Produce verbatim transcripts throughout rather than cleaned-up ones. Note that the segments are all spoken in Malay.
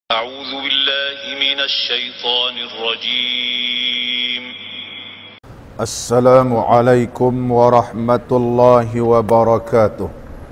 أعوذ بالله من الشيطان الرجيم. السلام عليكم ورحمة الله وبركاته.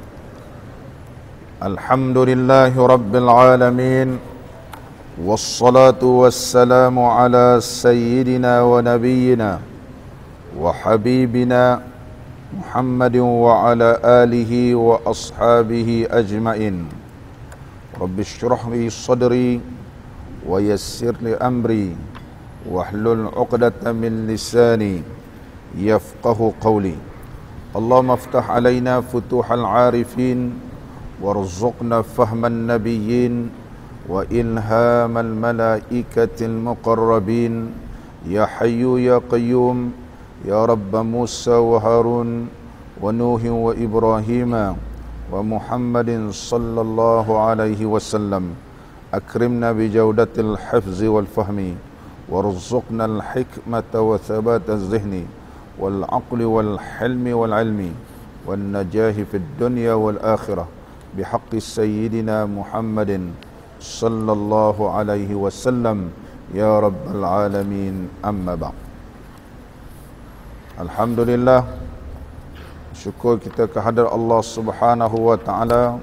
الحمد لله رب العالمين، والصلاة والسلام على سيدنا ونبينا وحبيبنا محمد وعلى آله وأصحابه أجمعين. رب اشرح لي صدري ويسر لي أمري واحلل عقدة من لساني يفقه قولي. اللهم افتح علينا فتوح العارفين وارزقنا فهم النبيين وإلهام الملائكة المقربين. يا حي يا قيوم يا رب موسى وهارون ونوح وإبراهيم ومحمد صلى الله عليه وسلم. أكرمنا بجودة الحفظ والفهم وارزقنا الحكمة وثبات الذهن والعقل والحلم والعلم والنجاح في الدنيا والآخرة بحق سيدنا محمد صلى الله عليه وسلم يا رب العالمين. أما بعد. Alhamdulillah, syukur kita kehadrat Allah Subhanahu wa taala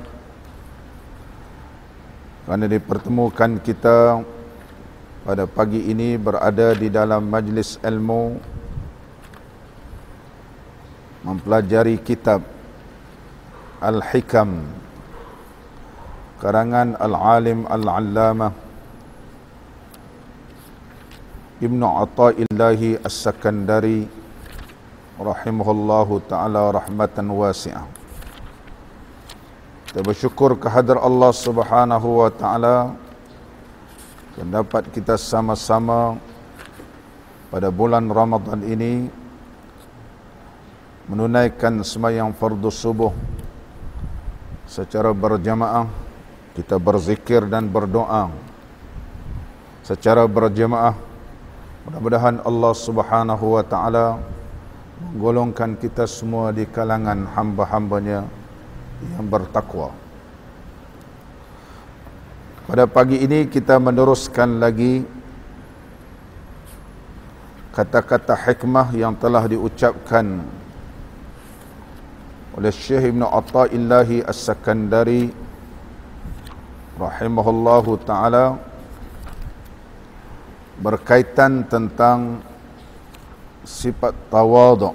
kerana dipertemukan kita pada pagi ini berada di dalam majlis ilmu mempelajari kitab Al-Hikam karangan Al-Alim Al-Allamah Ibnu Athaillah As-Sakandari rahimahullahu ta'ala rahmatan wasi'ah. Kita bersyukur kehadrat Allah Subhanahu wa ta'ala dapat kita sama-sama pada bulan Ramadan ini menunaikan sembahyang fardu subuh secara berjamaah. Kita berzikir dan berdoa secara berjamaah. Mudah-mudahan Allah Subhanahu wa ta'ala menggolongkan kita semua di kalangan hamba-hambanya yang bertakwa. Pada pagi ini kita meneruskan lagi kata-kata hikmah yang telah diucapkan oleh Syekh Ibnu Athaillah As-Sakandari rahimahullahu ta'ala berkaitan tentang sifat tawaduk,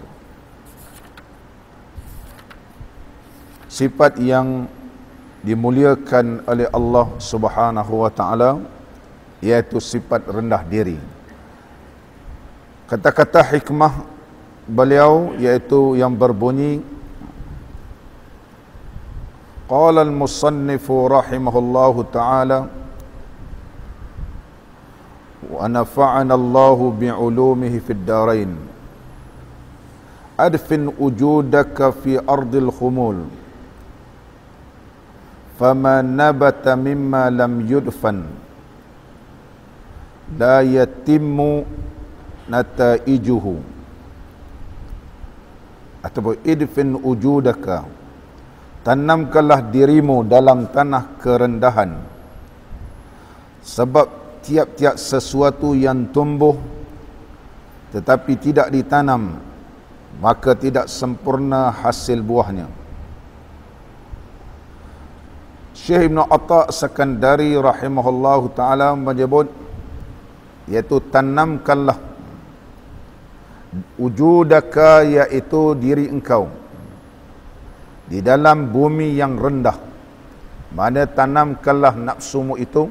sifat yang dimuliakan oleh Allah Subhanahu wa taala, iaitu sifat rendah diri. Kata-kata hikmah beliau iaitu yang berbunyi, qala al-musannifu rahimahullahu taala wa nafa'ana Allahu bi'ulumihi fid darain. Adfin wujudaka fi ardil khumul fama nabata mimma lam yudfan la yatimmu nataijuhu. Atau idfin wujudaka, tanamkanlah dirimu dalam tanah kerendahan, sebab tiap-tiap sesuatu yang tumbuh tetapi tidak ditanam, maka tidak sempurna hasil buahnya. Syekh Ibnu Atha Sakandari rahimahullahu ta'ala menyebut, iaitu tanamkanlah wujudaka, iaitu diri engkau di dalam bumi yang rendah. Mana tanamkanlah nafsumu itu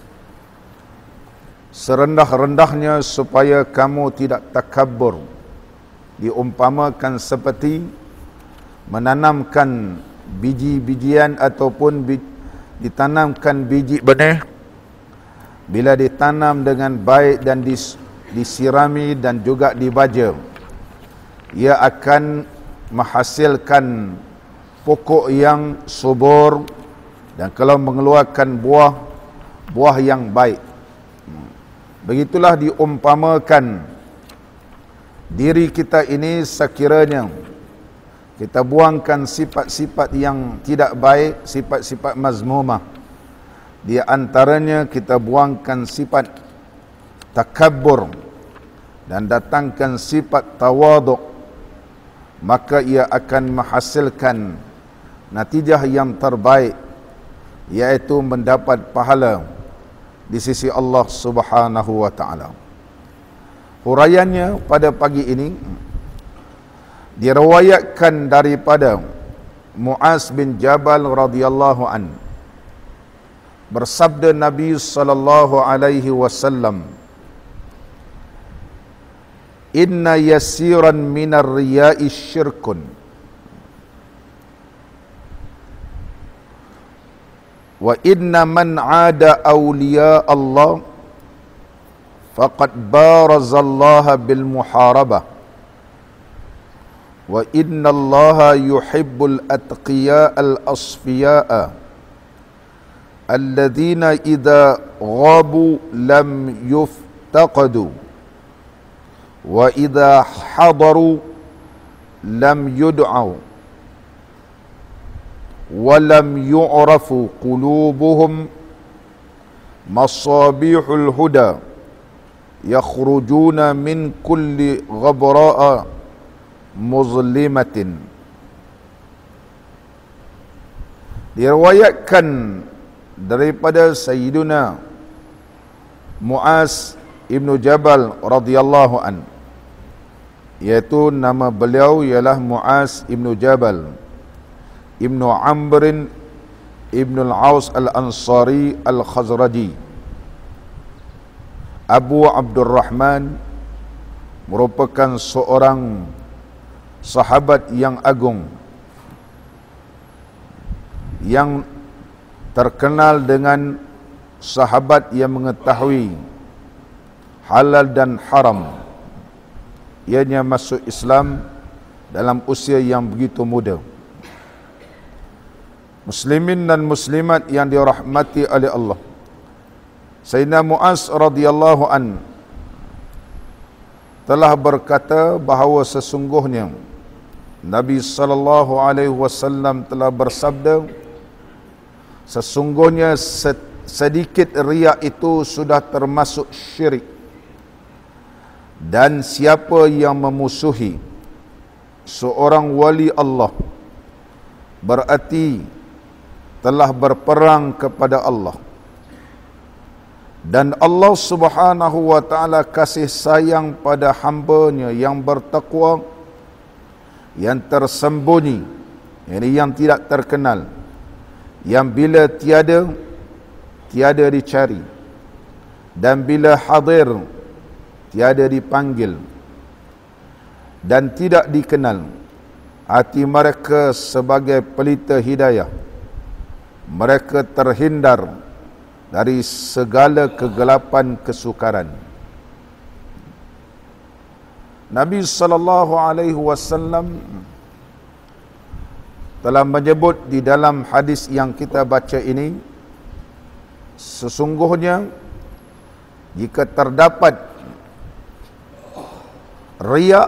serendah-rendahnya supaya kamu tidak takabur. Diumpamakan seperti menanamkan biji-bijian ataupun bij, ditanamkan biji benih. Bila ditanam dengan baik dan dis, disirami dan juga dibaja, ia akan menghasilkan pokok yang subur dan kalau mengeluarkan buah, buah yang baik. Begitulah diumpamakan diri kita ini, sekiranya kita buangkan sifat-sifat yang tidak baik, sifat-sifat mazmumah, Di antaranya kita buangkan sifat takabbur dan datangkan sifat tawaduk, maka ia akan menghasilkan natijah yang terbaik, yaitu mendapat pahala di sisi Allah Subhanahu wa taala. Huraiannya pada pagi ini diriwayatkan daripada Muaz bin Jabal radhiyallahu an, bersabda Nabi sallallahu alaihi wasallam, inna yasiran minar riya'i syirkun wa inna man 'ada awliya Allah faqad barazallaha bil muharabah wa inna Allaha yuhibbul atqiya al asfiya alladhina idza ghabu lam yuftaqadu wa idza hadaru lam yud'au wa lam yu'rafu qulubuhum masabihul huda yakhrujuna min kulli ghabra'a muzlimatin. Diriwayatkan daripada Sayyiduna Muaz Ibnu Jabal radhiyallahu an, yaitu nama beliau ialah Muaz Ibnu Jabal Ibnu Amr Ibnu Al-Aus Al-Ansari Al-Khazraji Abu Abdurrahman, merupakan seorang sahabat yang agung yang terkenal dengan sahabat yang mengetahui halal dan haram. Ianya masuk Islam dalam usia yang begitu muda. Muslimin dan muslimat yang dirahmati oleh Allah, Sayyidina Muaz radhiyallahu an telah berkata bahawa sesungguhnya Nabi sallallahu alaihi wasallam telah bersabda, sesungguhnya sedikit riya itu sudah termasuk syirik, dan siapa yang memusuhi seorang wali Allah berarti telah berperang kepada Allah. Dan Allah Subhanahu wa taala kasih sayang pada hamba-Nya yang bertakwa, yang tersembunyi, ini yang tidak terkenal, yang bila tiada tiada dicari, dan bila hadir tiada dipanggil, dan tidak dikenal. Hati mereka sebagai pelita hidayah, mereka terhindar dari segala kegelapan kesukaran. Nabi sallallahu alaihi wasallam telah menyebut di dalam hadis yang kita baca ini, sesungguhnya jika terdapat riya,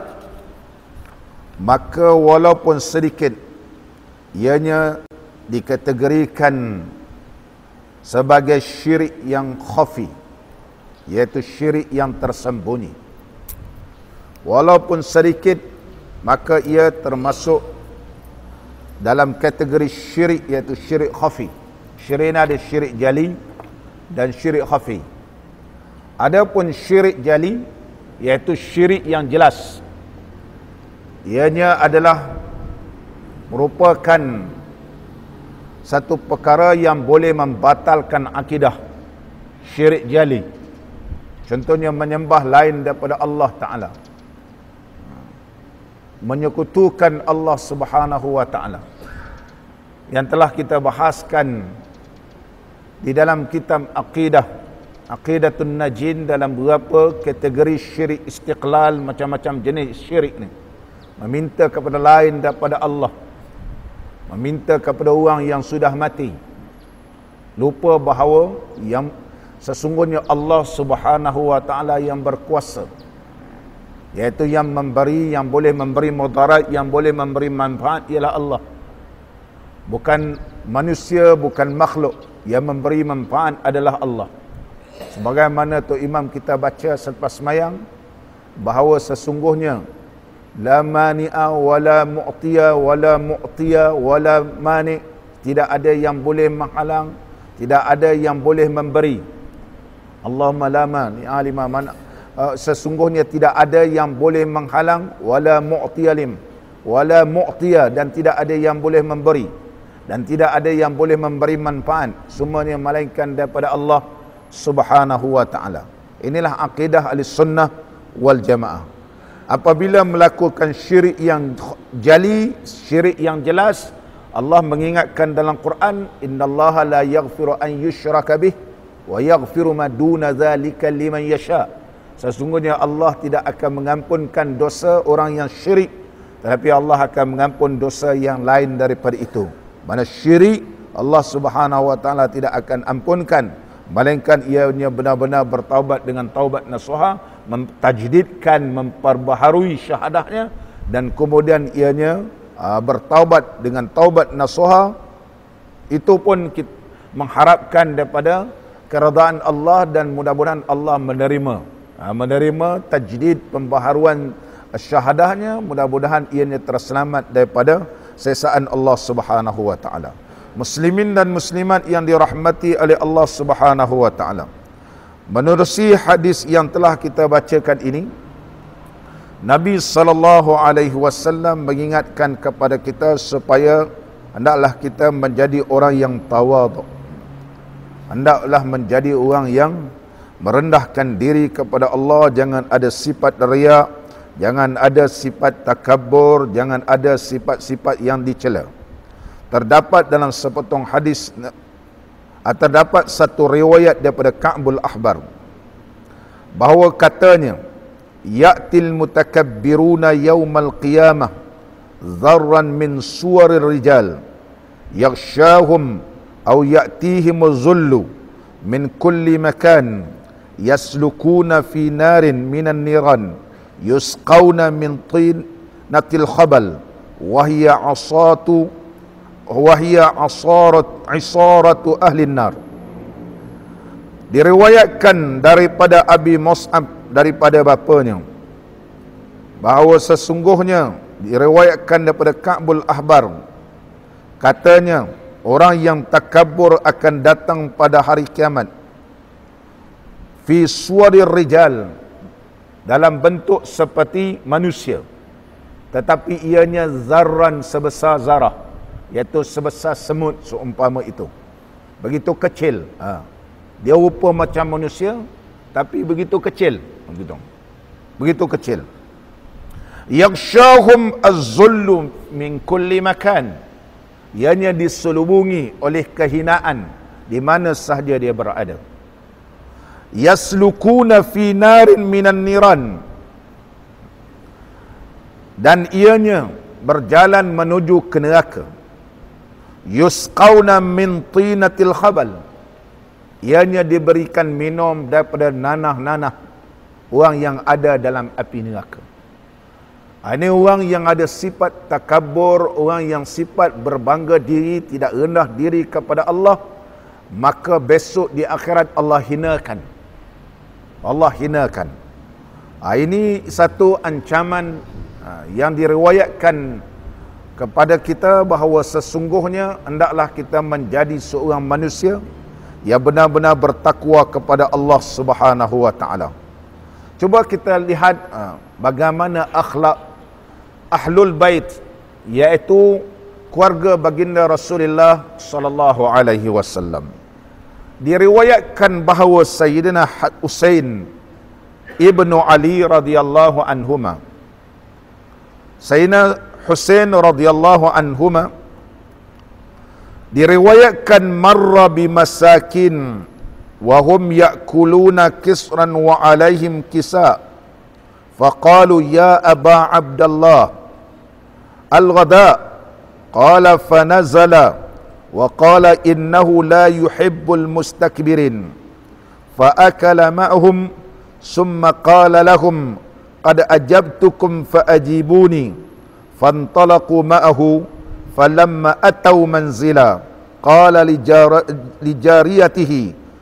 maka walaupun sedikit, ianya dikategorikan sebagai syirik yang khafi, yaitu syirik yang tersembunyi. Walaupun sedikit, maka ia termasuk dalam kategori syirik, yaitu syirik khafi. Syirik ini ada syirik jali dan syirik khafi. Adapun syirik jali, yaitu syirik yang jelas, ianya adalah merupakan satu perkara yang boleh membatalkan akidah, syirik jali. Contohnya menyembah lain daripada Allah Ta'ala, menyekutukan Allah Subhanahu wa Ta'ala, yang telah kita bahaskan di dalam kitab Aqidah, Aqidatun Najin, dalam beberapa kategori syirik istiqlal, macam-macam jenis syirik ni. Meminta kepada lain daripada Allah, meminta kepada orang yang sudah mati, lupa bahawa yang sesungguhnya Allah Subhanahu wa taala yang berkuasa, yaitu yang memberi, yang boleh memberi mudarat, yang boleh memberi manfaat ialah Allah. Bukan manusia bukan makhluk, yang memberi manfaat adalah Allah. Sebagaimana tu imam kita baca selepas semayang, bahawa sesungguhnya la mani'a wala mu'tiya wala mu'tiya wala mani', tidak ada yang boleh menghalang, tidak ada yang boleh memberi. Allahumma la mani'a lima man, uh, sesungguhnya tidak ada yang boleh menghalang, wala mu'tiya lim, wala mu'tiya, dan tidak ada yang boleh memberi, dan tidak ada yang boleh memberi manfaat, semuanya melainkan daripada Allah Subhanahu wa ta'ala. Inilah akidah Ahlussunnah wal Jamaah. Apabila melakukan syirik yang jali, syirik yang jelas, Allah mengingatkan dalam Quran, innallaha la yaghfiru an yushraka bih wa yaghfiru ma duna dzalika liman yasha. Sesungguhnya Allah tidak akan mengampunkan dosa orang yang syirik, tetapi Allah akan mengampun dosa yang lain daripada itu. Mana syirik Allah Subhanahu wa taala tidak akan ampunkan, melainkan ianya benar-benar bertaubat dengan taubat nasuha, mentajdidkan, memperbaharui syahadahnya, dan kemudian ianya uh, bertaubat dengan taubat nasuha. Itu pun kita mengharapkan daripada keredaan Allah, dan mudah-mudahan Allah menerima uh, menerima tajdid, pembaharuan syahadahnya. Mudah-mudahan ianya terselamat daripada sesaan Allah Subhanahu wa taala. Muslimin dan muslimat yang dirahmati oleh Allah Subhanahu wa taala, menerusi hadis yang telah kita bacakan ini, Nabi sallallahu alaihi wasallam mengingatkan kepada kita supaya hendaklah kita menjadi orang yang tawadhu. Hendaklah menjadi orang yang merendahkan diri kepada Allah, jangan ada sifat riya, jangan ada sifat takabur, jangan ada sifat-sifat yang dicela. Terdapat dalam sepotong hadis, terdapat satu riwayat daripada Ka'bul Ahbar, bahawa katanya, ya'til mutakabbiruna yawmal qiyamah dharran min suwarir rijal yaghshahum aw ya'tihim zullu min kulli makan yaslukuna fi narin minan niran yusqawna min tin natil khabal wahya asatu wahya asarat isaratu ahli nar. Diriwayatkan daripada Abi Mus'ab, daripada bapanya, bahawa sesungguhnya diriwayatkan daripada Ka'bul Ahbar, katanya orang yang takabur akan datang pada hari kiamat fi suwarir rijal, dalam bentuk seperti manusia, tetapi ianya zarran, sebesar zarah, iaitu sebesar semut seumpama itu, begitu kecil. Ha. Dia rupa macam manusia, tapi begitu kecil, begitu, begitu kecil. Yaghshahum az-zullu min kulli makan, ianya diselubungi oleh kehinaan di mana sahaja dia berada. Yaslukuna fi narin minan niran, dan ianya berjalan menuju ke neraka. Yusqawna min tinatil khabal, ianya diberikan minum daripada nanah-nanah orang yang ada dalam api neraka. Ini orang yang ada sifat takabur, orang yang sifat berbangga diri, tidak rendah diri kepada Allah, maka besok di akhirat Allah hinakan. Allah hinakan. Ini satu ancaman yang diriwayatkan kepada kita, bahawa sesungguhnya hendaklah kita menjadi seorang manusia yang benar-benar bertakwa kepada Allah Subhanahu wa taala. Cuba kita lihat bagaimana akhlak Ahlul Bait, iaitu keluarga baginda Rasulullah sallallahu alaihi wasallam. Diriwayatkan bahawa Sayyidina Husain ibnu Ali radhiyallahu anhuma, Sayyidina Husain radhiyallahu anhuma diriwayatkan marra bimasakin wa hum ya'kuluna kisran wa alaihim kisa, faqalu ya Aba Abdullah al-ghada, qala fanazala wa qala innahu la yuhibbul mustakbirin, fa akala ma'hum summa qala lahum qad ajabtukum fa ajibuni, fantalaqu ma'ahu falamma atau manzila qala li jariyatihi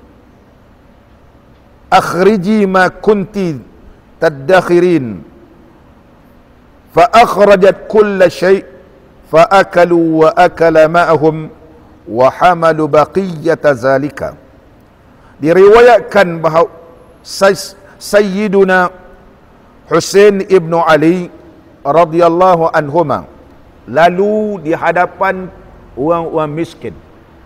akhriji ma kunti tadakhirin fa akhrajat kulla syai' fa akalu wa akala ma'ahum wa hamalu baqiyata zalika. Diriwayatkan bahawa Sayyiduna Husain ibnu Ali radhiyallahu anhuma lalu di hadapan orang-orang miskin.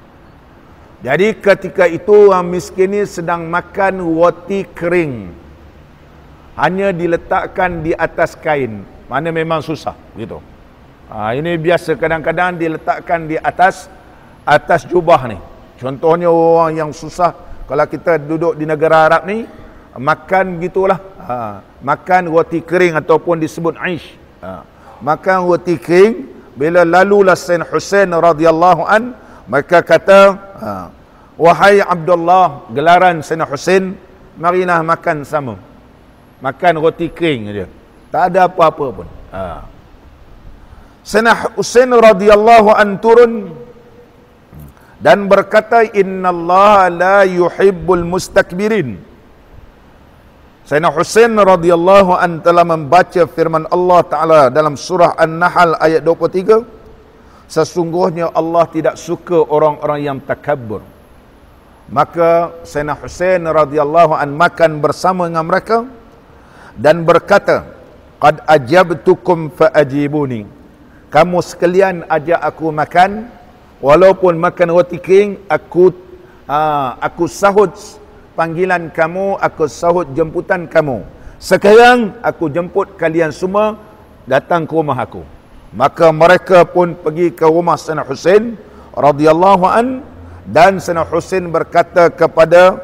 Jadi ketika itu orang miskin ni sedang makan roti kering, hanya diletakkan di atas kain, mana memang susah gitu. Ha, ini biasa kadang-kadang diletakkan di atas atas jubah ni. Contohnya orang yang susah, kalau kita duduk di negara Arab ni makan gitulah, ha, makan roti kering ataupun disebut aish. Ha, makan roti kering. Bila lalulah Sayyidina Husain radhiyallahu an, maka kata, ha, wahai Abdullah, gelaran Sayyidina Husain, marilah makan sama. Makan roti kering saja, tak ada apa-apa pun. Ha. Sayyidina Husain radhiyallahu an turun dan berkata, innallaha la yuhibbul mustakbirin. Sayyidina Husain radhiyallahu an telah membaca firman Allah Ta'ala dalam surah An-Nahl ayat dua puluh tiga. Sesungguhnya Allah tidak suka orang-orang yang takabur. Maka Sayyidina Husain radhiyallahu an makan bersama dengan mereka dan berkata, qad ajabtukum fa ajibuni. Kamu sekalian ajak aku makan, walaupun makan roti kering, aku aa, aku sahut panggilan kamu, aku sahut jemputan kamu. Sekarang aku jemput kalian semua datang ke rumah aku. Maka mereka pun pergi ke rumah Sayyidina Husain radhiyallahu an, dan Sayyidina Husain berkata kepada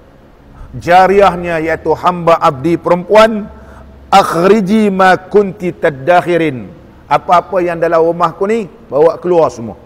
jariahnya, iaitu hamba abdi perempuan, akhriji ma kunti tadakhirin. Apa-apa yang dalam rumahku ni bawa keluar semua.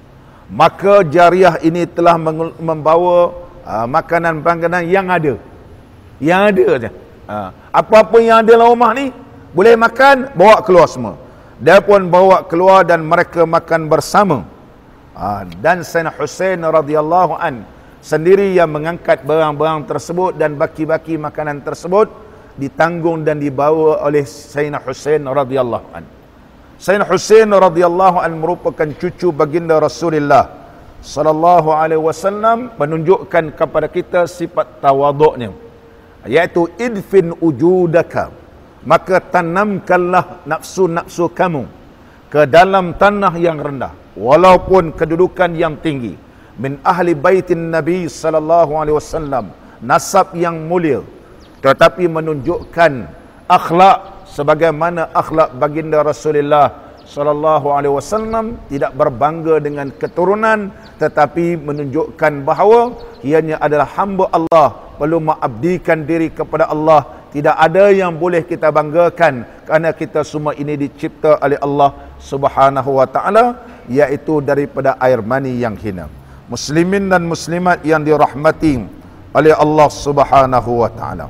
Maka jariah ini telah membawa Uh, makanan-makanan yang ada, yang ada saja. Uh, apa-apa yang ada dalam rumah ni boleh makan, bawa keluar semua. Dia pun bawa keluar dan mereka makan bersama. Uh, dan Sayyidina Husain radhiyallahu an sendiri yang mengangkat barang-barang tersebut, dan baki-baki makanan tersebut ditanggung dan dibawa oleh Sayyidina Husain radhiyallahu an. Sayyidina Husain radhiyallahu an merupakan cucu baginda Rasulullah sallallahu alaihi wasallam, menunjukkan kepada kita sifat tawaduknya, iaitu idfin ujudaka, maka tanamkanlah nafsu-nafsu kamu ke dalam tanah yang rendah, walaupun kedudukan yang tinggi, min ahli baitin Nabi sallallahu alaihi wasallam, nasab yang mulia, tetapi menunjukkan akhlak sebagaimana akhlak baginda Rasulullah sallallahu alaihi wasallam, tidak berbangga dengan keturunan, tetapi menunjukkan bahawa ianya adalah hamba Allah, perlu mengabdikan diri kepada Allah. Tidak ada yang boleh kita banggakan, kerana kita semua ini dicipta oleh Allah Subhanahu wa taala, iaitu daripada air mani yang hina. Muslimin dan muslimat yang dirahmati oleh Allah Subhanahu wa taala.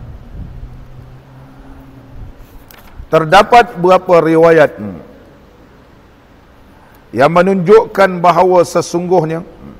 Terdapat beberapa riwayat yang menunjukkan bahawa sesungguhnya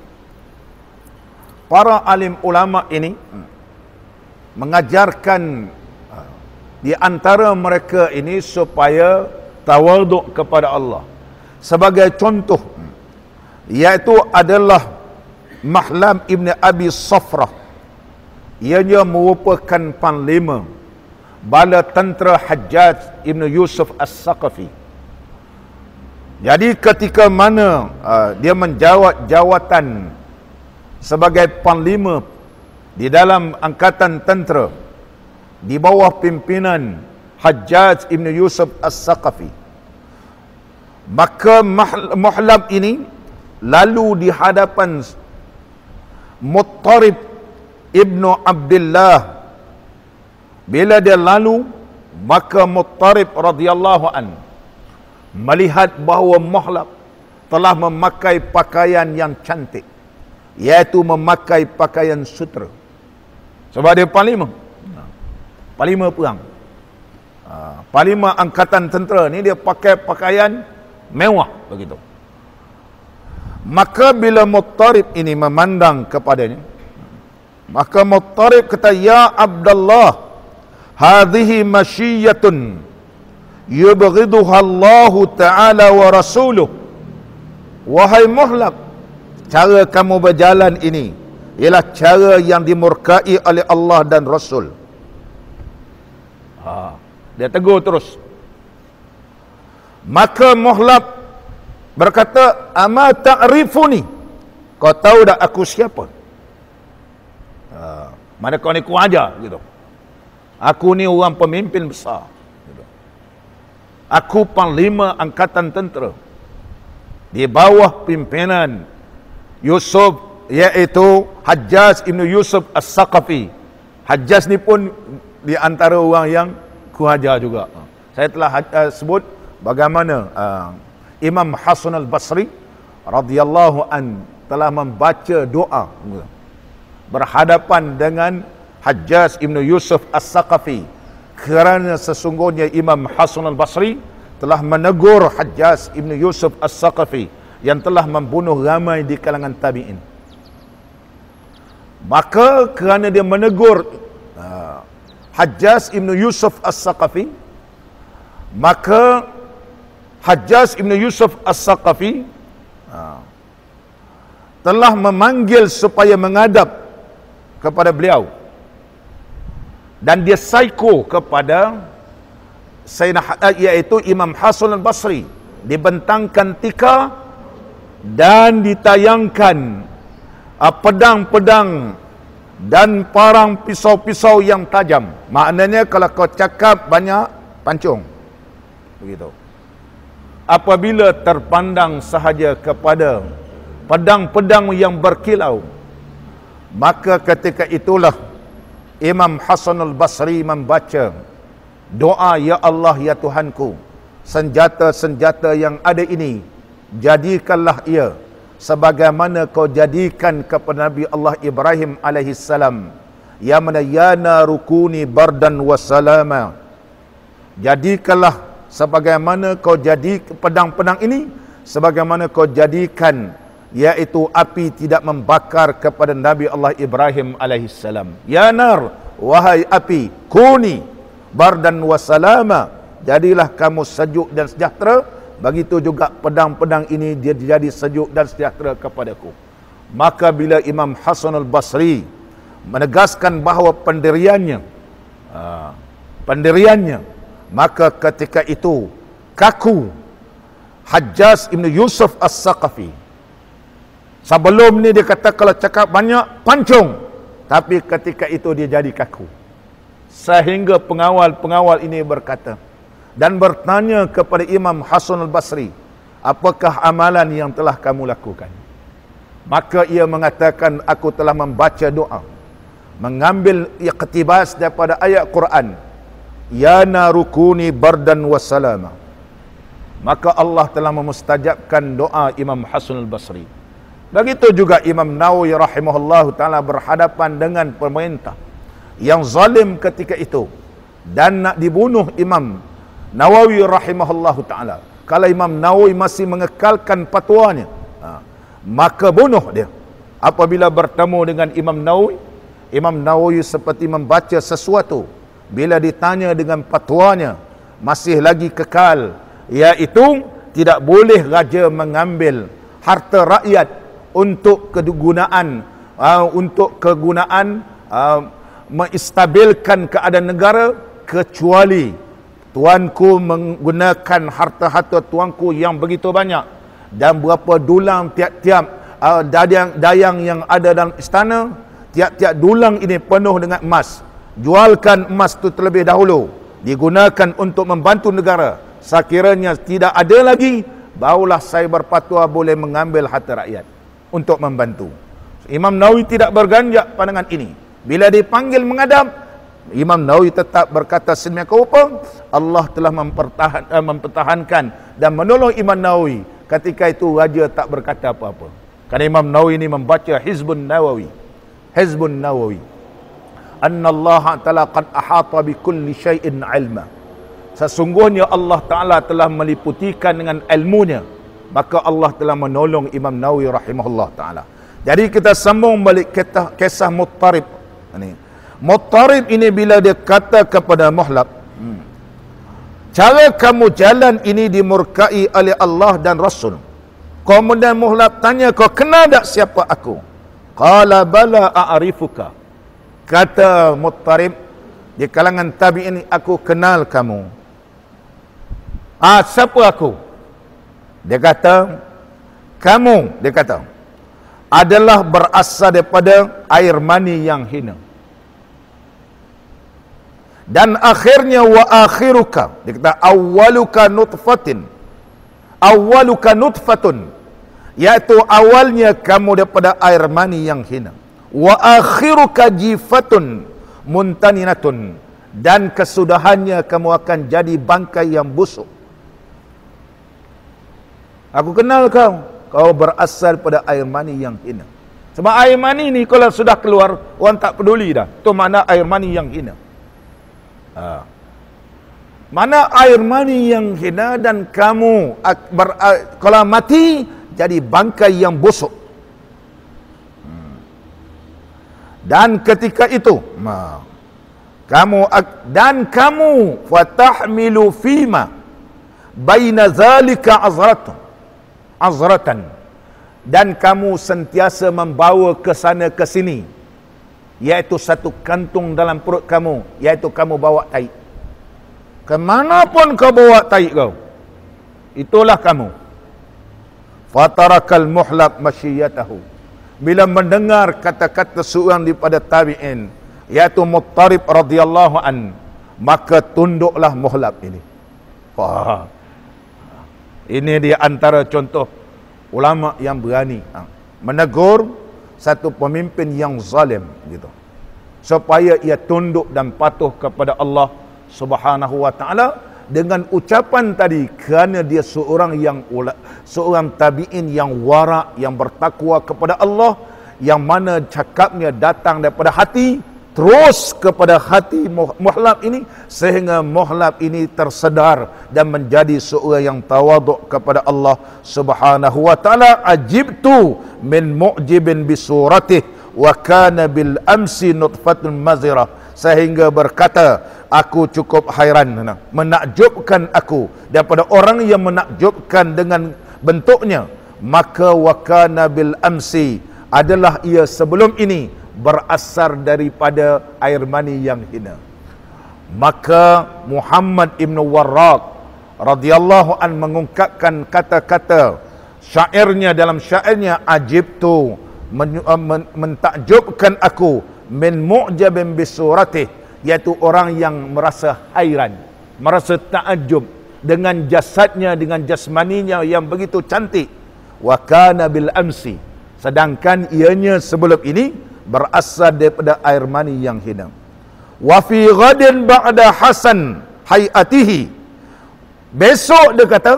para alim ulama ini mengajarkan di antara mereka ini supaya tawaduk kepada Allah. Sebagai contoh, iaitu adalah Mahlam ibn Abi Safrah. Ianya merupakan panglima bala tentera Hajjaj ibn Yusuf As-Saqafi. Jadi ketika mana uh, dia menjawat jawatan sebagai panglima di dalam angkatan tentera di bawah pimpinan Hajjaj ibn Yusuf As-Saqafi, maka Muhlab ini lalu di hadapan Muttarib ibnu Abdullah. Bila dia lalu, maka Muttarib radhiyallahu an melihat bahawa Muhlab telah memakai pakaian yang cantik, iaitu memakai pakaian sutera. Sebab dia panglima, panglima perang, panglima angkatan tentera ni, dia pakai pakaian mewah begitu. Maka bila Muttarib ini memandang kepadanya, maka Muttarib kata, ya Abdullah, hadhihi masyiyatun yubghiduha Allah Ta'ala wa rasuluh. Wahai Muhlab, cara kamu berjalan ini ialah cara yang dimurkai oleh Allah dan Rasul. Ha, dia tegur terus. Maka Muhlab berkata, ama ta'rifuni, kau tahu tak aku siapa? Ha, mana kau ni ku ajar gitu. Aku ni orang pemimpin besar gitu. Aku panglima angkatan tentera di bawah pimpinan Yusuf, iaitu Hajjaj Ibn Yusuf As-Saqafi. Hajjaj ni pun di antara orang yang ku ajar juga. Saya telah uh, sebut bagaimana uh, Imam Hasan Al-Basri radhiyallahu an telah membaca doa berhadapan dengan Hajjaj Ibn Yusuf As-Saqafi, kerana sesungguhnya Imam Hasan Al-Basri telah menegur Hajjaj Ibn Yusuf As-Saqafi yang telah membunuh ramai di kalangan tabi'in. Maka kerana dia menegur uh, Hajjaj Ibn Yusuf As-Saqafi, maka Hajjaj Ibn Yusuf As-Saqafi uh, telah memanggil supaya menghadap kepada beliau, dan dia saiko kepada Sayyidina, iaitu Imam Hasan Al-Basri, dibentangkan tika dan ditayangkan uh, pedang-pedang dan parang pisau-pisau yang tajam. Maknanya kalau kau cakap banyak pancung begitu. Apabila terpandang sahaja kepada pedang-pedang yang berkilau, maka ketika itulah Imam Hasan Al-Basri membaca doa, ya Allah, ya Tuhanku, senjata-senjata yang ada ini jadikanlah ia sebagaimana kau jadikan kepada Nabi Allah Ibrahim alaihi salam, ya mana ya narukuni bardan wa salama. Jadikanlah sebagaimana kau jadi pedang-pedang ini sebagaimana kau jadikan, yaitu api tidak membakar kepada Nabi Allah Ibrahim alaihi salam. Ya nar, wahai api, kuni bardan wa salama, jadilah kamu sejuk dan sejahtera. Begitu juga pedang-pedang ini dia jadi sejuk dan sejahtera kepadaku. Maka bila Imam Hasan Al-Basri menegaskan bahawa pendiriannya uh, pendiriannya, maka ketika itu kaku Hajjaj Ibn Yusuf As-Saqafi. Sebelum ni dia kata kalau cakap banyak pancung, tapi ketika itu dia jadi kaku. Sehingga pengawal-pengawal ini berkata dan bertanya kepada Imam Hasan Al-Basri, apakah amalan yang telah kamu lakukan? Maka ia mengatakan, aku telah membaca doa, mengambil iqtibas daripada ayat Quran, ya narukuni bardan wa salama. Maka Allah telah memustajabkan doa Imam Hasan Al-Basri. Begitu juga Imam Nawawi rahimahullah ta'ala berhadapan dengan pemerintah yang zalim ketika itu dan nak dibunuh Imam Nawawi rahimahullah ta'ala. Kalau Imam Nawawi masih mengekalkan fatwanya, ha, maka bunuh dia. Apabila bertemu dengan Imam Nawawi, Imam Nawawi seperti membaca sesuatu. Bila ditanya dengan fatwanya, masih lagi kekal, iaitu tidak boleh raja mengambil harta rakyat untuk kegunaan uh, untuk kegunaan uh, menstabilkan keadaan negara, kecuali tuanku menggunakan harta-harta tuanku yang begitu banyak dan berapa dulang tiap-tiap uh, dayang, dayang yang ada dalam istana, tiap-tiap dulang ini penuh dengan emas. Jualkan emas itu terlebih dahulu, digunakan untuk membantu negara. Sekiranya tidak ada lagi, barulah saya berfatwa boleh mengambil harta rakyat untuk membantu. Imam Nawawi tidak berganjak pandangan ini. Bila dipanggil menghadap, Imam Nawawi tetap berkata sedemikian rupa, Allah telah mempertahan, eh, mempertahankan dan menolong Imam Nawawi. Ketika itu raja tak berkata apa-apa. Kerana Imam Nawawi ini membaca Hizbun Nawawi. Hizbun Nawawi. Anna Allah Ta'ala qad ahata bi kulli syai'in ilma. Sesungguhnya Allah Ta'ala telah meliputikan dengan ilmunya maka Allah telah menolong Imam Nawawi rahimahullah ta'ala. Jadi kita sambung balik kisah, kisah Muttarib ini. Muttarib ini bila dia kata kepada Muhlab, hmm, cara kamu jalan ini dimurkai oleh Allah dan Rasul. Kemudian Muhlab tanya, kau kenal tak siapa aku? Qala bala a'rifuka. Kata Muttarib, di kalangan tabi'in, aku kenal kamu. Ah, siapa aku? Dia kata, kamu, dia kata, adalah berasal daripada air mani yang hina. Dan akhirnya wa akhiruka, dia kata awwaluka nutfatin, awwaluka nutfatun, iaitu awalnya kamu daripada air mani yang hina. Wa akhiruka jifatun muntaninatun, dan kesudahannya kamu akan jadi bangkai yang busuk. Aku kenal kau, kau berasal pada air mani yang hina. Sebab air mani ni kalau sudah keluar, orang tak peduli dah. Itu mana air mani yang hina. Ha. Mana air mani yang hina, dan kamu ber, kalau mati jadi bangkai yang busuk. Hmm. Dan ketika itu, ma, kamu dan kamu fatahmilu fima baina zalika azratun azratan, dan kamu sentiasa membawa ke sana ke sini, iaitu satu kantung dalam perut kamu, iaitu kamu bawa taik. Kemanapun kau bawa taik kau, itulah kamu. Fatarakal Muhlab masyiyatahu. Bila mendengar kata-kata seorang daripada tabi'in, iaitu Muttarib radhiyallahu an, maka tunduklah Muhlab ini. Wah, ini dia antara contoh ulama yang berani ha, menegur satu pemimpin yang zalim gitu, supaya ia tunduk dan patuh kepada Allah Subhanahu wa taala dengan ucapan tadi, kerana dia seorang yang seorang tabi'in yang wara', yang bertakwa kepada Allah, yang mana cakapnya datang daripada hati terus kepada hati Muhlab ini, sehingga Muhlab ini tersedar dan menjadi seorang yang tawaduk kepada Allah Subhanahu wa taala. Ajibtu min mu'jibin bisuratih wa kana bil amsi nutfatun mazirah, sehingga berkata, aku cukup hairan, menakjubkan aku daripada orang yang menakjubkan dengan bentuknya, maka wa kana bil amsi, adalah ia sebelum ini berasal daripada air mani yang hina. Maka Muhammad ibn Warraq radhiyallahu an mengungkapkan kata-kata syairnya dalam syairnya, ajibtu, men, men, mentakjubkan aku, min mu'jabin bisuratih, iaitu orang yang merasa hairan, merasa takjub dengan jasadnya, dengan jasmaninya yang begitu cantik. Wa kana bil amsi, sedangkan ianya sebelum ini berasal daripada air mani yang hina. Wa fi ghadin ba'da hasan hayatihi, besok dia kata,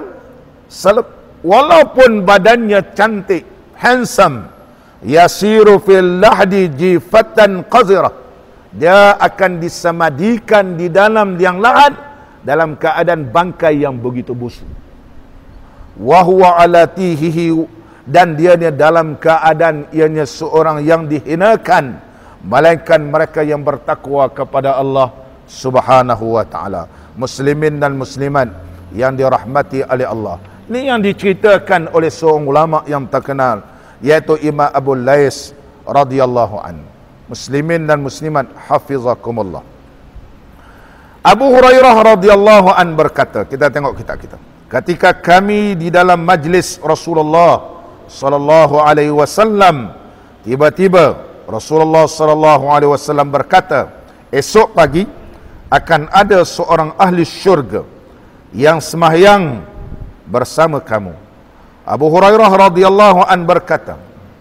walaupun badannya cantik, handsome, yasiru fil lahdi jifatan qazirah, dia akan disamadikan di dalam liang lahat dalam keadaan bangkai yang begitu busuk. Wa huwa ala tihihi, dan dia ni dalam keadaan ianya seorang yang dihinakan, melainkan mereka yang bertakwa kepada Allah Subhanahu wa taala. Muslimin dan muslimat yang dirahmati oleh Allah, ini yang diceritakan oleh seorang ulama yang terkenal, iaitu Imam Abu Lais radhiyallahu an. Muslimin dan muslimat hafizakumullah. Abu Hurairah radhiyallahu an berkata, kita tengok kitab kita, ketika kami di dalam majlis Rasulullah sallallahu alaihi wasallam, tiba-tiba Rasulullah sallallahu alaihi wasallam berkata, esok pagi akan ada seorang ahli syurga yang sembahyang bersama kamu. Abu Hurairah radhiyallahu an berkata,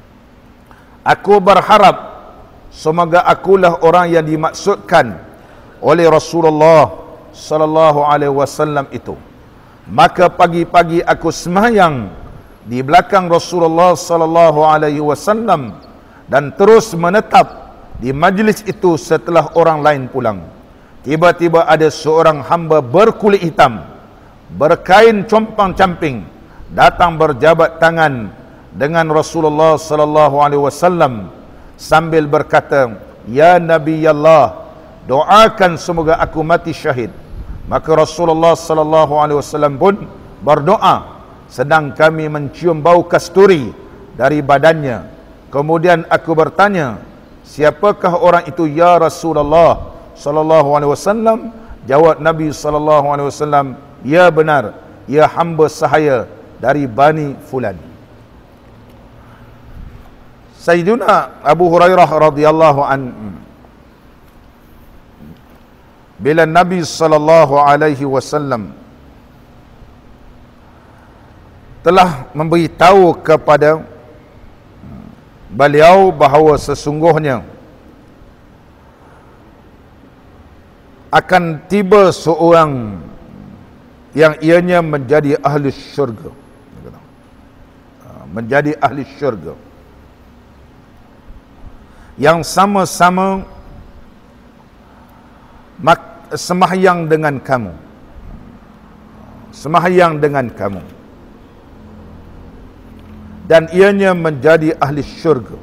aku berharap semoga akulah orang yang dimaksudkan oleh Rasulullah sallallahu alaihi wasallam itu. Maka pagi-pagi aku sembahyang di belakang Rasulullah sallallahu alaihi wasallam dan terus menetap di majlis itu setelah orang lain pulang. Tiba-tiba ada seorang hamba berkulit hitam, berkain compang-camping, datang berjabat tangan dengan Rasulullah sallallahu alaihi wasallam sambil berkata, "Ya Nabi Allah, doakan semoga aku mati syahid." Maka Rasulullah sallallahu alaihi wasallam pun berdoa sedang kami mencium bau kasturi dari badannya. Kemudian aku bertanya, "Siapakah orang itu ya Rasulullah sallallahu alaihi wasallam?" Jawab Nabi sallallahu alaihi wasallam, "Ya benar, ia hamba sahaya dari Bani Fulan." Sayyiduna Abu Hurairah radhiyallahu anhu, bila Nabi sallallahu alaihi wasallam telah memberitahu kepada beliau bahawa sesungguhnya akan tiba seorang yang ianya menjadi ahli syurga, menjadi ahli syurga, yang sama-sama mak- semahyang dengan kamu, semahyang dengan kamu, dan ianya menjadi ahli syurga.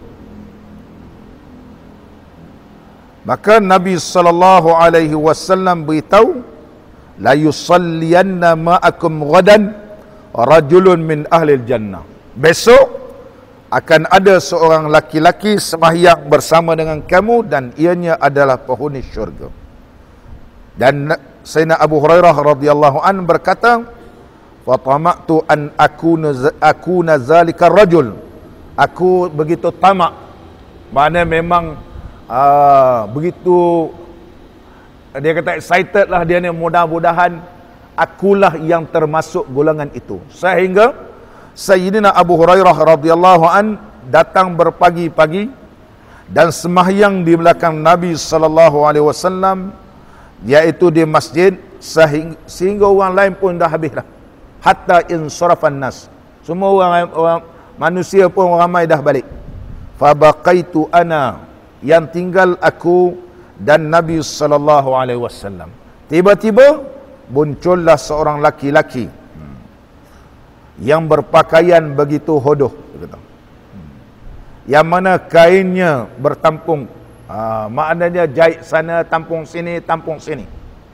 Maka Nabi sallallahu alaihi wasallam beritahu, "La yusalliyanna ma'akum ghadan rajulun min ahli jannah." Besok akan ada seorang laki-laki sembahyang bersama dengan kamu dan ianya adalah penghuni syurga. Dan Sayyidina Abu Hurairah radhiyallahu an berkata, "Fatama'tu an akuna akuna zalika rajul." Aku begitu tamak, maknanya memang uh, begitu, dia kata excited lah dia ni, mudah-mudahan akulah yang termasuk golongan itu. Sehingga Sayyidina Abu Hurairah radhiyallahu an datang berpagi-pagi dan sembahyang di belakang Nabi sallallahu alaihi wasallam, iaitu di masjid, sehingga, sehingga orang lain pun dah habis dah. Hatta insarafan nas, semua orang, orang manusia pun ramai dah balik. Fa baqaitu ana, yang tinggal aku dan Nabi sallallahu alaihi wasallam. Tiba-tiba muncullah seorang laki-laki yang berpakaian begitu hodoh, yang mana kainnya bertampung, ha, maknanya jahit sana, tampung sini, tampung sini.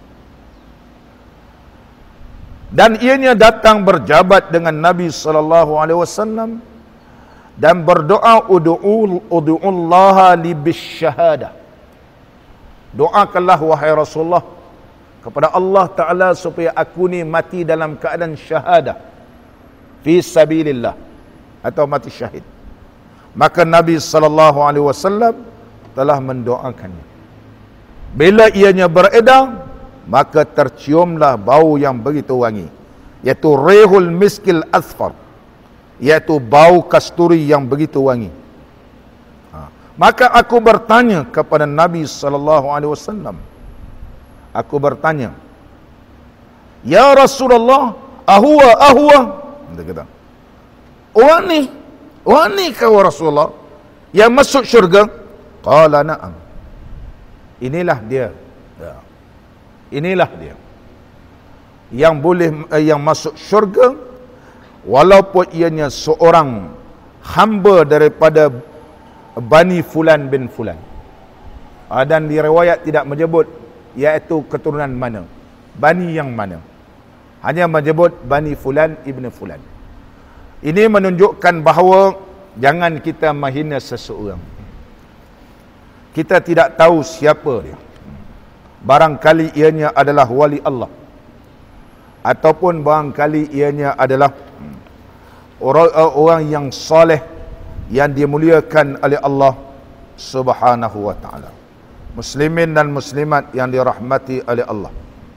Dan ianya datang berjabat dengan Nabi sallallahu alaihi wasallam dan berdoa, "Ud'u ud'ullaha li bisyahada." Doakanlah wahai Rasulullah kepada Allah Taala supaya aku ni mati dalam keadaan syahadah, fi sabilillah, atau mati syahid. Maka Nabi sallallahu alaihi wasallam telah mendoakannya. Bila ianya beredar, maka terciumlah bau yang begitu wangi, iaitu rihul miskil asfar, iaitu bau kasturi yang begitu wangi. Ha. Maka aku bertanya kepada Nabi sallallahu alaihi wasallam, aku bertanya, "Ya Rasulullah, ahwa ahwa?" Dia kata, "Orang ni, orang ni kau Rasulullah yang masuk syurga?" Qala na'am. Inilah dia. Ya. Inilah dia yang boleh eh, yang masuk syurga walaupun ianya seorang hamba daripada Bani Fulan bin Fulan. Ah, dan di riwayat tidak menyebut iaitu keturunan mana, Bani yang mana. Hanya menyebut Bani Fulan ibn Fulan. Ini menunjukkan bahawa jangan kita menghina seseorang. Kita tidak tahu siapa dia. Barangkali ianya adalah wali Allah, ataupun barangkali ianya adalah orang, orang yang soleh yang dimuliakan oleh Allah Subhanahu wa taala. Muslimin dan muslimat yang dirahmati oleh Allah.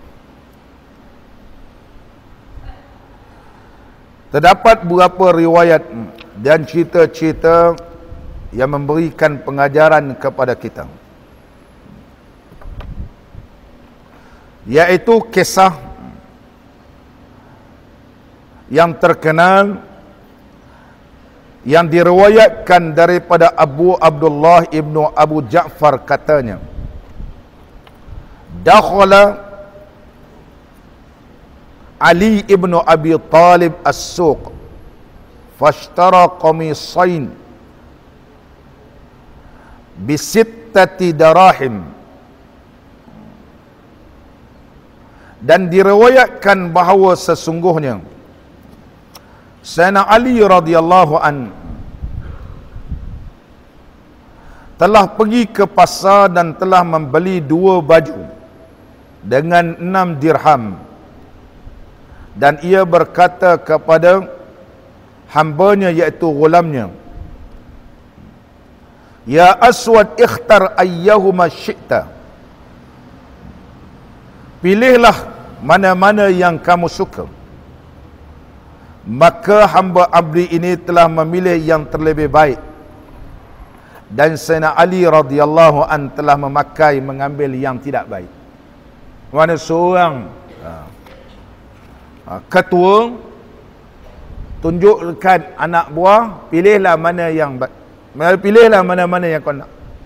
Terdapat beberapa riwayat dan cerita-cerita yang memberikan pengajaran kepada kita, iaitu kisah yang terkenal yang diriwayatkan daripada Abu Abdullah ibnu Abu Ja'far, katanya, dakhala Ali ibnu Abi Talib as-suq fashtara qamisain bisittati darahim. Dan diriwayatkan bahawa sesungguhnya Sayyidina Ali radhiyallahu an telah pergi ke pasar dan telah membeli dua baju dengan enam dirham, dan ia berkata kepada hambanya iaitu ghulamnya, ya Aswad ikhtar ayyahuma syi'ta, pilihlah mana-mana yang kamu suka. Maka hamba abdi ini telah memilih yang terlebih baik, dan Sayyidina Ali radhiyallahu an telah memakai mengambil yang tidak baik. Mana seorang ha, ketua tunjukkan anak buah, pilihlah mana yang baik, pilihlah mana-mana yang kau nak.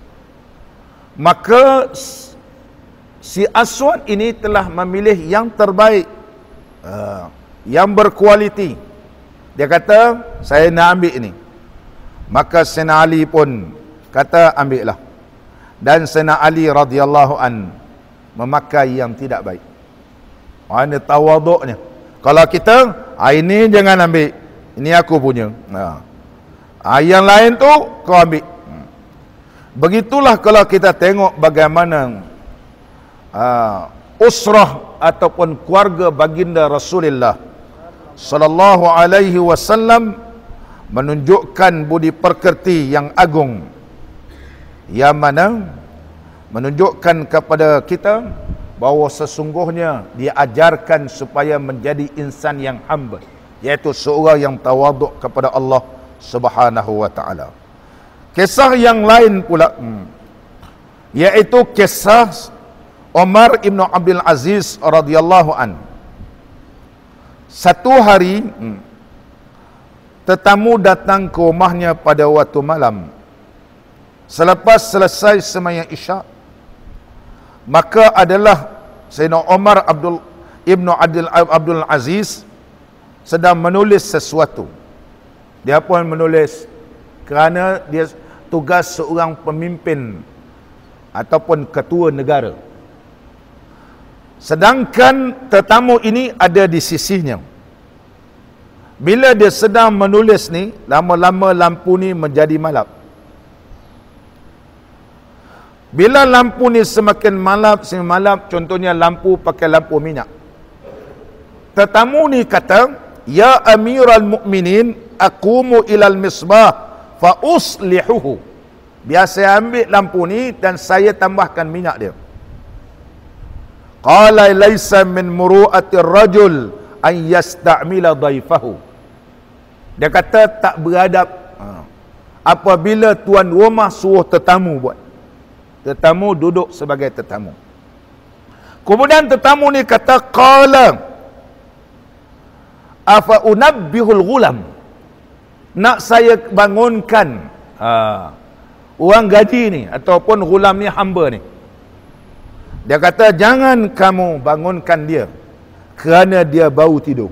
Maka si Aswad ini telah memilih yang terbaik, uh, yang berkualiti. Dia kata, saya nak ambil ini. Maka Sayyidina Ali pun kata, ambillah. Dan Sayyidina Ali radhiyallahu an memakai yang tidak baik. Mana tawaduknya. Kalau kita, ah, ini jangan ambil, ini aku punya. Ah, yang lain tu kau ambil. Begitulah kalau kita tengok bagaimana Uh, usrah ataupun keluarga baginda Rasulullah sallallahu alaihi wasallam menunjukkan budi pekerti yang agung, yang mana menunjukkan kepada kita bahawa sesungguhnya diajarkan supaya menjadi insan yang hamba, iaitu seorang yang tawaduk kepada Allah Subhanahu wa taala. Kisah yang lain pula hmm, iaitu kisah Umar ibn Abdul Aziz radhiyallahu an. Satu hari hmm, tetamu datang ke rumahnya pada waktu malam. Selepas selesai sembahyang Isyak, maka adalah Sayyidina Umar Abdul ibn Abdul Abdul Aziz sedang menulis sesuatu. Dia pun menulis kerana dia tugas seorang pemimpin ataupun ketua negara. Sedangkan tetamu ini ada di sisinya. Bila dia sedang menulis ni, lama-lama lampu ni menjadi malap. Bila lampu ni semakin malap, semakin malap, contohnya lampu pakai lampu minyak. Tetamu ni kata, ya Amiral Mukminin, aqumu ilal misbah fa uslihuhu. Biar saya ambil lampu ni dan saya tambahkan minyak dia. Qala laisa min muru'atir rajul an yasta'mila dhaifahu. Dia kata tak beradab apabila tuan rumah suruh tetamu buat. Tetamu duduk sebagai tetamu. Kemudian tetamu ni kata, qala afa unabbihul ghulam. Nak saya bangunkan ha, orang gaji ni ataupun ghulam ni, hamba ni. Dia kata, jangan kamu bangunkan dia kerana dia baru tidur.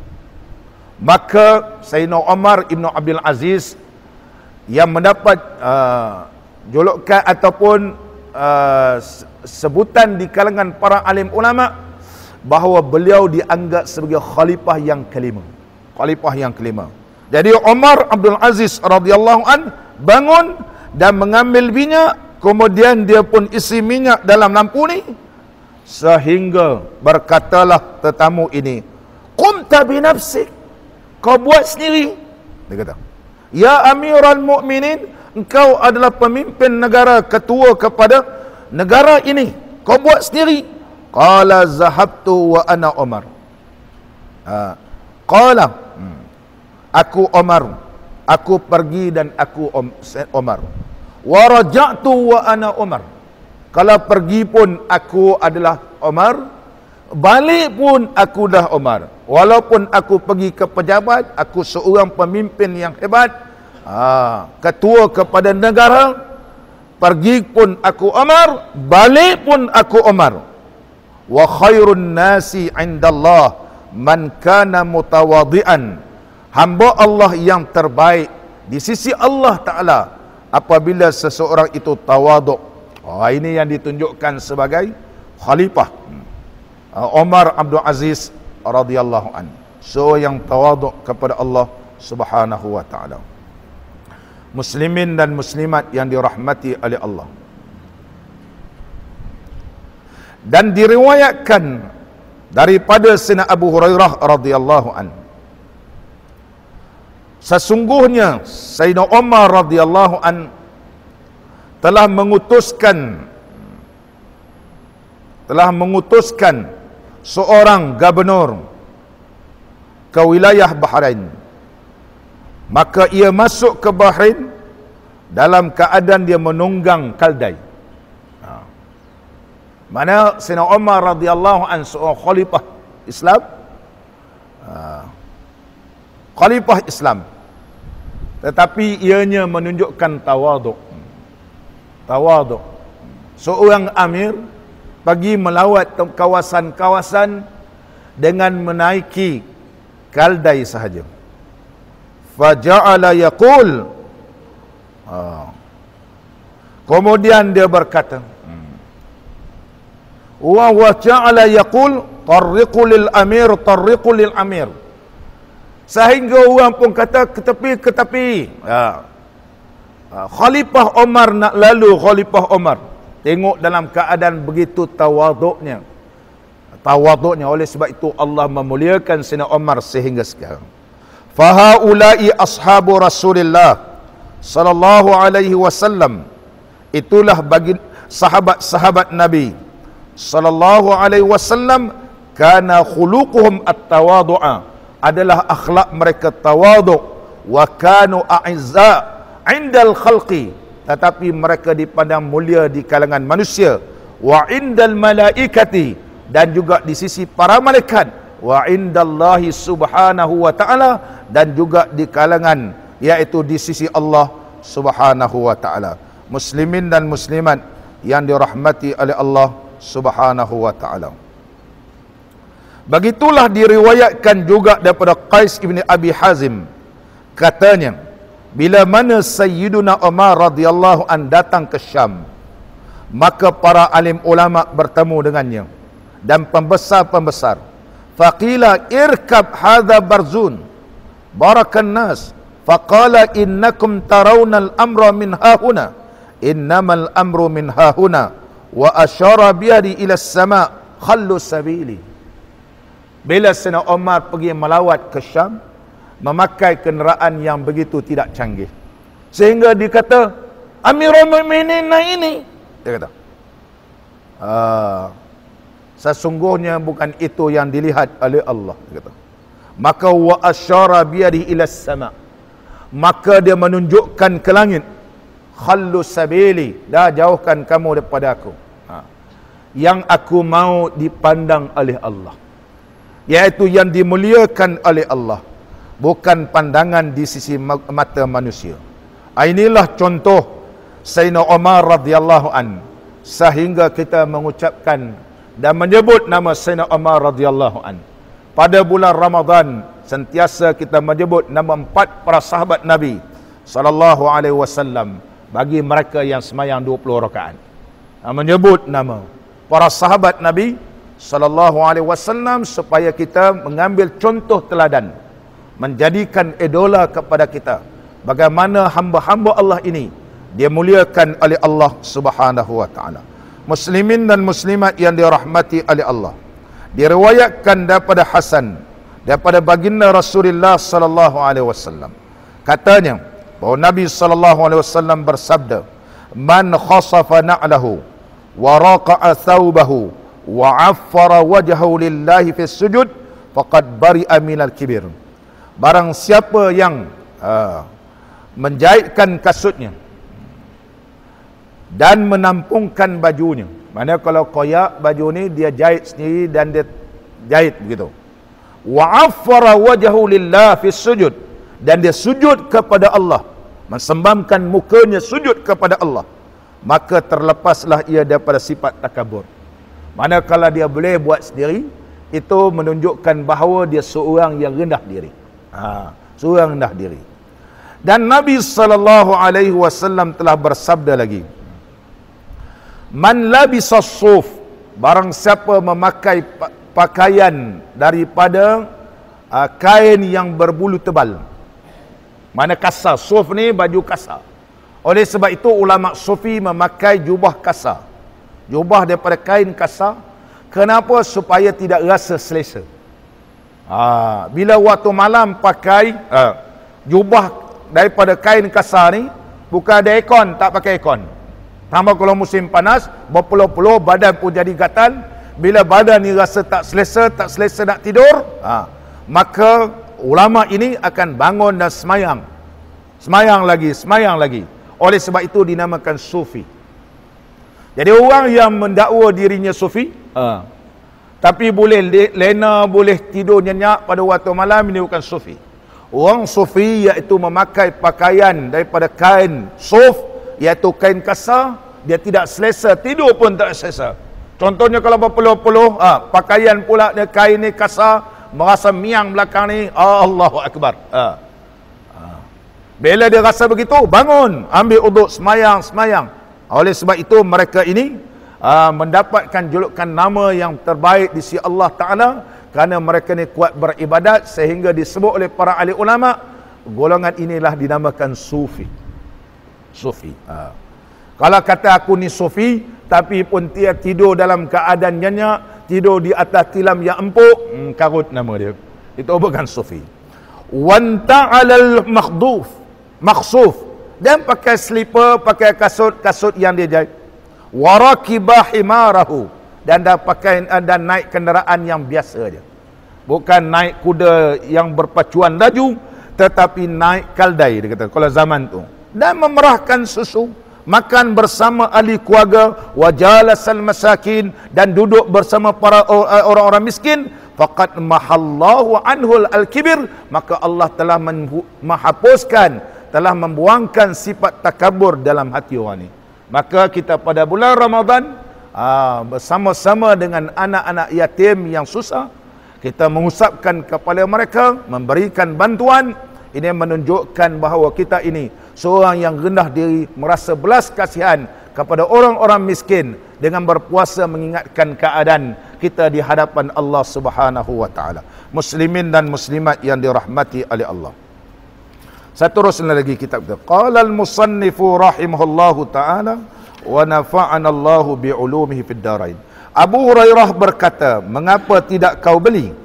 Maka Sayyidina Umar ibn Abdul Aziz yang mendapat uh, julukan ataupun uh, sebutan di kalangan para alim ulama bahawa beliau dianggap sebagai khalifah yang kelima. Khalifah yang kelima. Jadi Umar Abdul Aziz radhiyallahu an bangun dan mengambil minyak. Kemudian dia pun isi minyak dalam lampu ni, sehingga berkatalah tetamu ini, qumta binafsik, kau buat sendiri. Dia kata, ya Amiral Mukminin, engkau adalah pemimpin negara, ketua kepada negara ini, kau buat sendiri. Qala zahabtu wa ana Umar. Ha. Qala, hmm. aku Umar, aku pergi dan aku Umar. Wa raja'tu wa ana Umar. Kalau pergi pun aku adalah Umar, balik pun aku dah Umar. Walaupun aku pergi ke pejabat, aku seorang pemimpin yang hebat, ha, ketua kepada negara, pergi pun aku Umar, balik pun aku Umar. Wa khairun nasi 'indallah man kana mutawadhi'an hamba Allah yang terbaik di sisi Allah Ta'ala apabila seseorang itu tawaduk. Oh, ini yang ditunjukkan sebagai khalifah. Umar Abdul Aziz radhiyallahu an, so yang tawaduk kepada Allah Subhanahu wa taala. Muslimin dan muslimat yang dirahmati oleh Allah. Dan diriwayatkan daripada Sayyidina Abu Hurairah radhiyallahu an, sesungguhnya Sayyidina Umar radhiyallahu an telah mengutuskan telah mengutuskan seorang gubernur ke wilayah Bahrain. Maka ia masuk ke Bahrain dalam keadaan dia menunggang keldai. Ha. Mana Sayyidina Umar radhiyallahu an seorang khalifah Islam. Ha. Khalifah Islam. Tetapi ianya menunjukkan tawaduk. Tawaduk. Seorang amir pergi melawat kawasan-kawasan dengan menaiki keldai sahaja. Faja'ala yaqul, ha. Kemudian dia berkata, wa waja'ala yaqul tarriqu lil amir tarriqu lil amir, sehingga orang pun kata ke tepi ke tepi. Ha. Ha. Khalifah Umar nak lalu, Khalifah Umar tengok dalam keadaan begitu tawaduknya. Tawaduknya, oleh sebab itu Allah memuliakan Sayyidina Umar sehingga sekarang. Fahaulai ashabu Rasulillah sallallahu alaihi wasallam, itulah bagi sahabat-sahabat Nabi sallallahu alaihi wasallam, kana khuluquhum at-tawadu'a, adalah akhlak mereka tawaduk, wa kanu a'izza 'indal khalqi, tetapi mereka dipandang mulia di kalangan manusia, wa 'indal malaikati, dan juga di sisi para malaikat, wa 'indallahi subhanahu wa ta'ala, dan juga di kalangan yaitu di sisi Allah Subhanahu wa ta'ala. Muslimin dan muslimat yang dirahmati oleh Allah Subhanahu wa ta'ala. Begitulah diriwayatkan juga daripada Qais ibn Abi Hazim, katanya, bila mana Sayyiduna Umar radhiyallahu an datang ke Syam, maka para alim ulama bertemu dengannya dan pembesar-pembesar. Faqila irkab hadha barzun barakan nas, faqala innakum tarawna al-amra min hahuna, innamal amru min hahuna, wa asyara biyadi ila as-sama' khallu sabili. Bila Sayyidina Umar pergi melawat ke Syam, memakai kenderaan yang begitu tidak canggih, sehingga dikata Amirul Mukminin ini, dia kata, ah, sesungguhnya bukan itu yang dilihat oleh Allah, dia kata. Maka wa asyara biyadihi ila sama, maka dia menunjukkan ke langit, khallu sabili, dah jauhkan kamu daripada aku. Ha. Yang aku mau dipandang oleh Allah, yaitu yang dimuliakan oleh Allah, bukan pandangan di sisi mata manusia. Inilah contoh Sayyidina Umar radhiyallahu an, sehingga kita mengucapkan dan menyebut nama Sayyidina Umar radhiyallahu an. Pada bulan Ramadan sentiasa kita menyebut nama empat para sahabat Nabi sallallahu alaihi wasallam bagi mereka yang sembahyang dua puluh rakaat. Menyebut nama para sahabat Nabi sallallahu alaihi wasallam supaya kita mengambil contoh teladan, menjadikan idola kepada kita bagaimana hamba-hamba Allah ini dia muliakan oleh Allah Subhanahu wa taala. Muslimin dan muslimat yang dirahmati oleh Allah, diriwayatkan daripada Hasan daripada baginda Rasulullah sallallahu alaihi wasallam, katanya bahawa Nabi sallallahu alaihi wasallam bersabda, man khasafa na'lahu wa raqa'a thawbahu wa 'affara wajhahu lillahi fi sujud faqad bari'a minal kibir. Barang siapa yang uh, menjahitkan kasutnya dan menampungkan bajunya, mana kalau koyak baju ni dia jahit sendiri dan dia jahit begitu, wa 'affara wajhahu lillah fi sujud, dan dia sujud kepada Allah, mensembamkan mukanya sujud kepada Allah, maka terlepaslah ia daripada sifat takabur. Manakala dia boleh buat sendiri, itu menunjukkan bahawa dia seorang yang rendah diri. Ha. Seorang rendah diri. Dan Nabi sallallahu alaihi wasallam telah bersabda lagi, man labisa suf, barang siapa memakai pakaian daripada uh, kain yang berbulu tebal. Mana kasar, suf ni baju kasar. Oleh sebab itu ulama sufi memakai jubah kasar. Jubah daripada kain kasar. Kenapa? Supaya tidak rasa selesa. Ha, bila waktu malam pakai uh, jubah daripada kain kasar ni, bukan ada aircon, tak pakai aircon. Tambah kalau musim panas, berpeluh-peluh, badan pun jadi gatal. Bila badan ni rasa tak selesa, tak selesa nak tidur, ha, maka ulama ini akan bangun dan semayang. Semayang lagi, semayang lagi. Oleh sebab itu dinamakan sufi. Jadi orang yang mendakwa dirinya sufi, ha, tapi boleh lena, boleh tidur nyenyak pada waktu malam, ini bukan sufi. Orang sufi iaitu memakai pakaian daripada kain suf, iaitu kain kasar, dia tidak selesa, tidur pun tak selesa. Contohnya kalau berpeluh-peluh, ha, pakaian pula dia kain ni kasar, merasa miang belakang ni, Allahu Akbar. Ha. Ha. Bila dia rasa begitu, bangun, ambil uduk, semayang, semayang. Oleh sebab itu mereka ini ha, mendapatkan julukan nama yang terbaik di sisi Allah Ta'ala, kerana mereka ni kuat beribadat sehingga disebut oleh para ahli ulama, golongan inilah dinamakan sufi. Sufi. Ha. Kalau kata aku ni sufi, tapi pun dia tidur dalam keadaan nyenyak, tidur di atas tilam yang empuk, hmm, karut nama dia. Itu bukan sufi. Wanta'alal makhduf, makhsuf. Dan pakai slipper, pakai kasut-kasut yang dia jahit. Warakibah himarahu. Dan dah pakai dan naik kenderaan yang biasa je. Bukan naik kuda yang berpacuan laju, tetapi naik kaldai, dia kata, kalau zaman tu. Dan memerahkan susu, makan bersama ahli keluarga, wajalasal masakin, dan duduk bersama para orang-orang miskin, faqad mahallahu anhul al-kibir, maka Allah telah menghapuskan, telah membuangkan sifat takabur dalam hati orang ni. Maka kita pada bulan Ramadan, Aa, bersama-sama dengan anak-anak yatim yang susah, kita mengusapkan kepada mereka, memberikan bantuan. Ini menunjukkan bahawa kita ini seorang yang rendah diri, merasa belas kasihan kepada orang-orang miskin, dengan berpuasa mengingatkan keadaan kita di hadapan Allah Subhanahu wa taala. Muslimin dan muslimat yang dirahmati oleh Allah. Seterusnya lagi kitab kita. Qala al-musannifu rahimahullahu taala wa nafa'ana Allahu bi'ulumihi fid darain. Abu Hurairah berkata, mengapa tidak kau beli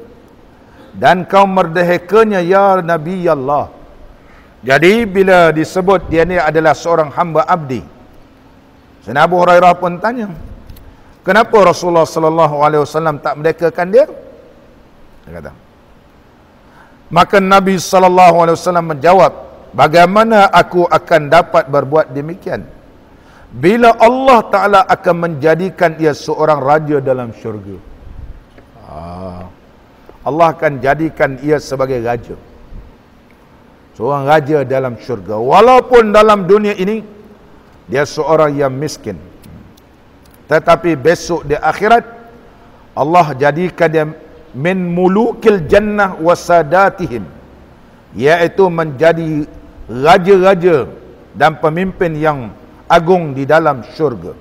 dan kau merdehekanya ya Nabi Allah. Jadi bila disebut dia ni adalah seorang hamba abdi, Sayyidina Abu Hurairah pun tanya, kenapa Rasulullah sallallahu alaihi wasallam tak merdekakan dia? Dia kata, maka Nabi sallallahu alaihi wasallam menjawab, bagaimana aku akan dapat berbuat demikian bila Allah Ta'ala akan menjadikan ia seorang raja dalam syurga. Ah, Allah akan jadikan ia sebagai raja, seorang raja dalam syurga, walaupun dalam dunia ini dia seorang yang miskin, tetapi besok di akhirat Allah jadikan dia min mulukil jannah wasadatihim, iaitu menjadi raja-raja dan pemimpin yang agung di dalam syurga.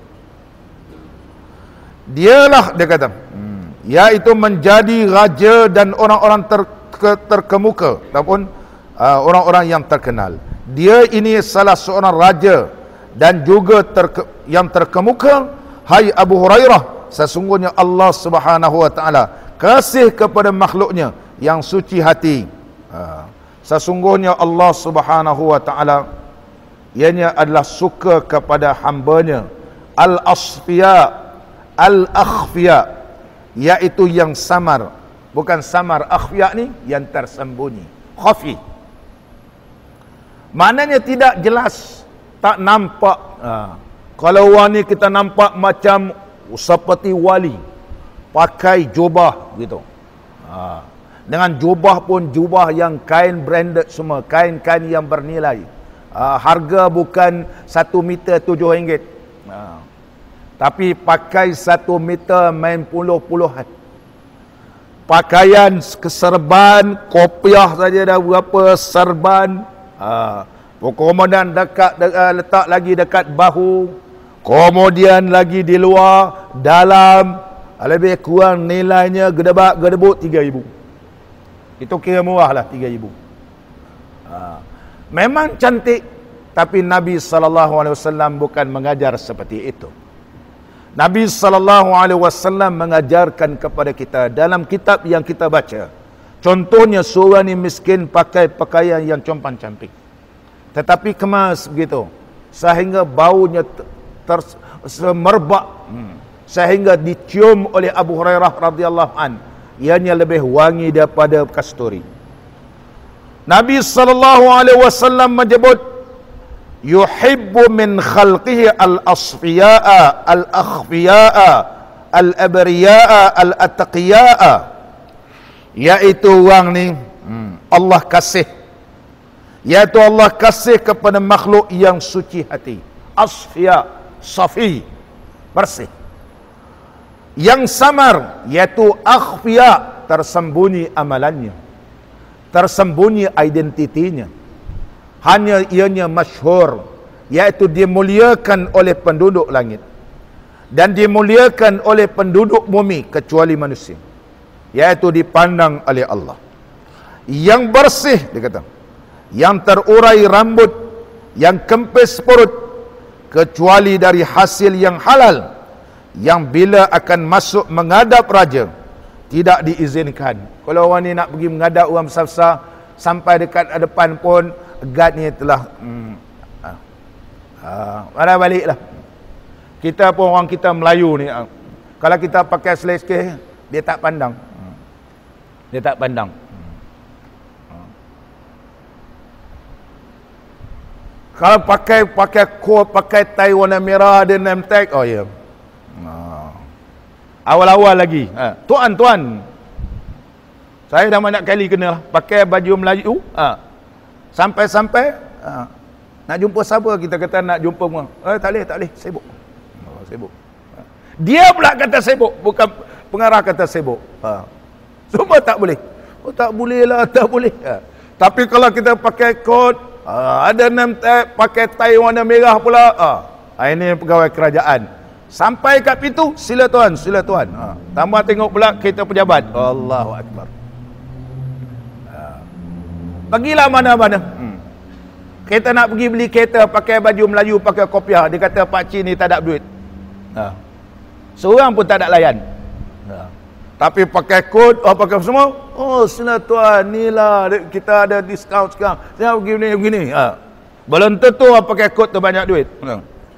Dialah, dia kata, hmm, iaitu menjadi raja dan orang-orang ter, terkemuka ataupun uh, orang-orang yang terkenal. Dia ini salah seorang raja dan juga terke, yang terkemuka. Hai Abu Hurairah, sesungguhnya Allah Subhanahu wa taala kasih kepada makhluknya yang suci hati. Uh, sesungguhnya Allah Subhanahu wa taala ianya adalah suka kepada hambanya al-asfiya al-akhfiya, iaitu yang samar. Bukan samar, akhfiya ni yang tersembunyi, khafi, maknanya tidak jelas, tak nampak. Ha. Kalau orang ni kita nampak macam seperti wali, pakai jubah gitu. Ha. Dengan jubah pun jubah yang kain branded semua, kain-kain yang bernilai. Ha. Harga bukan satu meter tujuh ringgit. Ha. Tapi pakai satu meter main puluh-puluhan. pakaian keserban, kopiah saja dah berapa serban. Ha. Kemudian dekat, dekat letak lagi dekat bahu, kemudian lagi di luar, dalam, lebih kurang nilainya gedebak gedebuk tiga ribu. Itu kira murah lah tiga ribu. Ha. Memang cantik, tapi Nabi sallallahu alaihi wasallam bukan mengajar seperti itu. Nabi sallallahu alaihi wasallam mengajarkan kepada kita dalam kitab yang kita baca. Contohnya seorang ni miskin pakai pakaian yang compan-camping, tetapi kemas begitu sehingga baunya ter, semerbak, hmm. sehingga dicium oleh Abu Hurairah radhiyallahu an, ianya lebih wangi daripada kasturi. Nabi sallallahu alaihi wasallam menyebut, yuhibbu min khalqihi al-asfiya'a al-akhfiya'a al-abriya'a al-attaqiyya'a, yaitu orang ni hmm, Allah kasih, yaitu Allah kasih kepada makhluk yang suci hati, asfiya, safi, bersih. Yang samar, yaitu akhfiya, tersembunyi amalannya, tersembunyi identitinya, hanya ianya masyhur, iaitu dimuliakan oleh penduduk langit dan dimuliakan oleh penduduk bumi kecuali manusia, iaitu dipandang oleh Allah. Yang bersih, dia kata, yang terurai rambut, yang kempis perut, kecuali dari hasil yang halal, yang bila akan masuk menghadap raja tidak diizinkan. Kalau orang ni nak pergi menghadap orang besar-besar, sampai dekat depan pun guard ni telah hmm, ha, ha, mana baliklah. Kita pun orang kita Melayu ni, ha, kalau kita pakai seleskeh, dia tak pandang, hmm, dia tak pandang. hmm. Ha. Kalau pakai pakai coat, pakai tie warna merah, ada name tag, oh ya, yeah. ha. Awal-awal lagi, ha, tuan tuan, saya dah banyak kali kena pakai baju Melayu, ha. Sampai-sampai ha, nak jumpa siapa, kita kata nak jumpa orang, eh tak boleh, tak boleh, sibuk. Oh, sibuk. Ha. Dia pula kata sibuk, bukan pengarah kata sibuk. Ha. Semua tak boleh. Oh tak boleh lah, tak boleh. Ha. Tapi kalau kita pakai coat, ha, ada name tag, pakai tie warna merah pula, ha. Ha, ini pegawai kerajaan. Sampai kat pintu, sila tuan, sila tuan. Ha. Tambah tengok pula kereta pejabat. Allahu Akbar. Pergilah mana-mana. Hmm. Kita nak pergi beli kereta, pakai baju Melayu, pakai kopiah, dia kata pakcik ni tak ada duit. Ha. Seorang pun tak ada layan. Ha. Tapi pakai kod, oh pakai semua, oh sila tuan, ni lah kita ada diskaun sekarang. Saya begini begini. Ha. Belum tentu orang pakai kod tu banyak duit. Ha.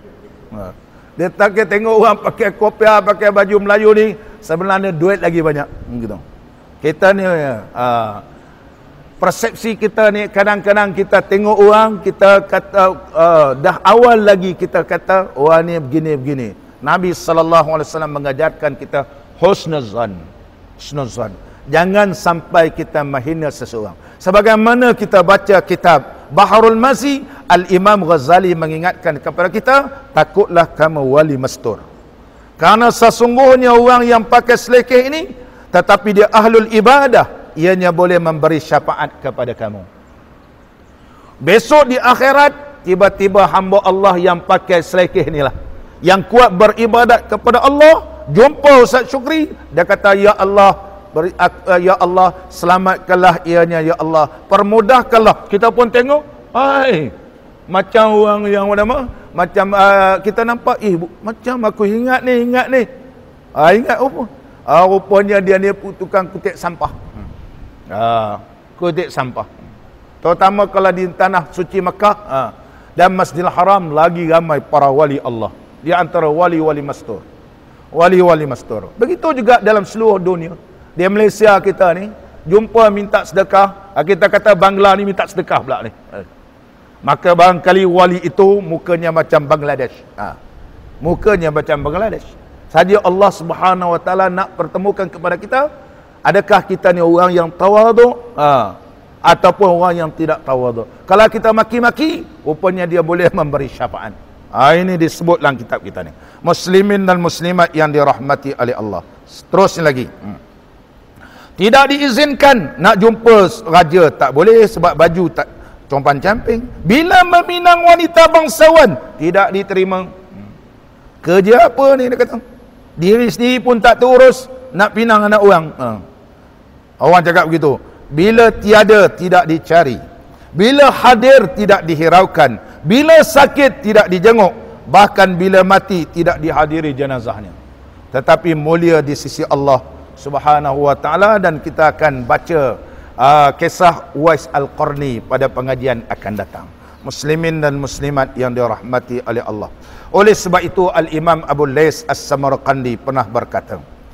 Dia tak tengok orang pakai kopiah, pakai baju Melayu ni, sebenarnya duit lagi banyak. Gitu. Kita ni ha. Persepsi kita ni, kadang-kadang kita tengok orang, kita kata uh, dah awal lagi kita kata orang ni begini-begini. Nabi sallallahu alaihi wasallam mengajarkan kita husnuzan. Husnuzan. Jangan sampai kita menghina seseorang. Sebagaimana kita baca kitab Baharul Mazi, Al-Imam Ghazali mengingatkan kepada kita, takutlah kamu wali mastur. Karena sesungguhnya orang yang pakai selekeh ini, tetapi dia ahlul ibadah, ianya boleh memberi syafaat kepada kamu. Besok di akhirat, tiba-tiba hamba Allah yang pakai selekeh inilah, yang kuat beribadat kepada Allah, jumpa Ustaz Syukri, dia kata, ya Allah, beri, uh, ya Allah, selamatkanlah ianya, ya Allah, permudahkanlah. Kita pun tengok, hai, macam orang yang nama, macam uh, kita nampak, eh, bu, macam aku ingat ni, ingat ni. Ah, ingat apa? Ah, rupanya dia ni tukang kutip sampah. Ha, kutip sampah. Terutama kalau di tanah suci Mekah, ha, dan Masjidil Haram, lagi ramai para wali Allah. Di antara wali-wali mastur. Wali-wali mastur. Begitu juga dalam seluruh dunia. Di Malaysia kita ni, jumpa minta sedekah, kita kata Bangla ni minta sedekah pula ni. Maka barangkali wali itu mukanya macam Bangladesh. Ha, mukanya macam Bangladesh. Saja Allah Subhanahu Wa Taala nak pertemukan kepada kita, adakah kita ni orang yang tawaduk, ha, ataupun orang yang tidak tawaduk. Kalau kita maki-maki, rupanya dia boleh memberi syafaat. Ha, ini disebut dalam kitab kita ni. Muslimin dan muslimat yang dirahmati oleh Allah. Terus lagi. Hmm. Tidak diizinkan nak jumpa raja, tak boleh sebab baju tak compan camping. Bila meminang wanita bangsawan, tidak diterima. Kerja apa ni dia kata? Diri sendiri pun tak terurus, nak pinang anak orang. Ha. Orang cakap begitu. Bila tiada, tidak dicari. Bila hadir, tidak dihiraukan. Bila sakit, tidak dijenguk. Bahkan bila mati, tidak dihadiri jenazahnya. Tetapi mulia di sisi Allah Subhanahu wa ta'ala. Dan kita akan baca uh, kisah Uwais Al-Qarni pada pengajian akan datang. Muslimin dan muslimat yang dirahmati oleh Allah. Oleh sebab itu Al-Imam Abu Lais As-Samarqandi pernah berkata,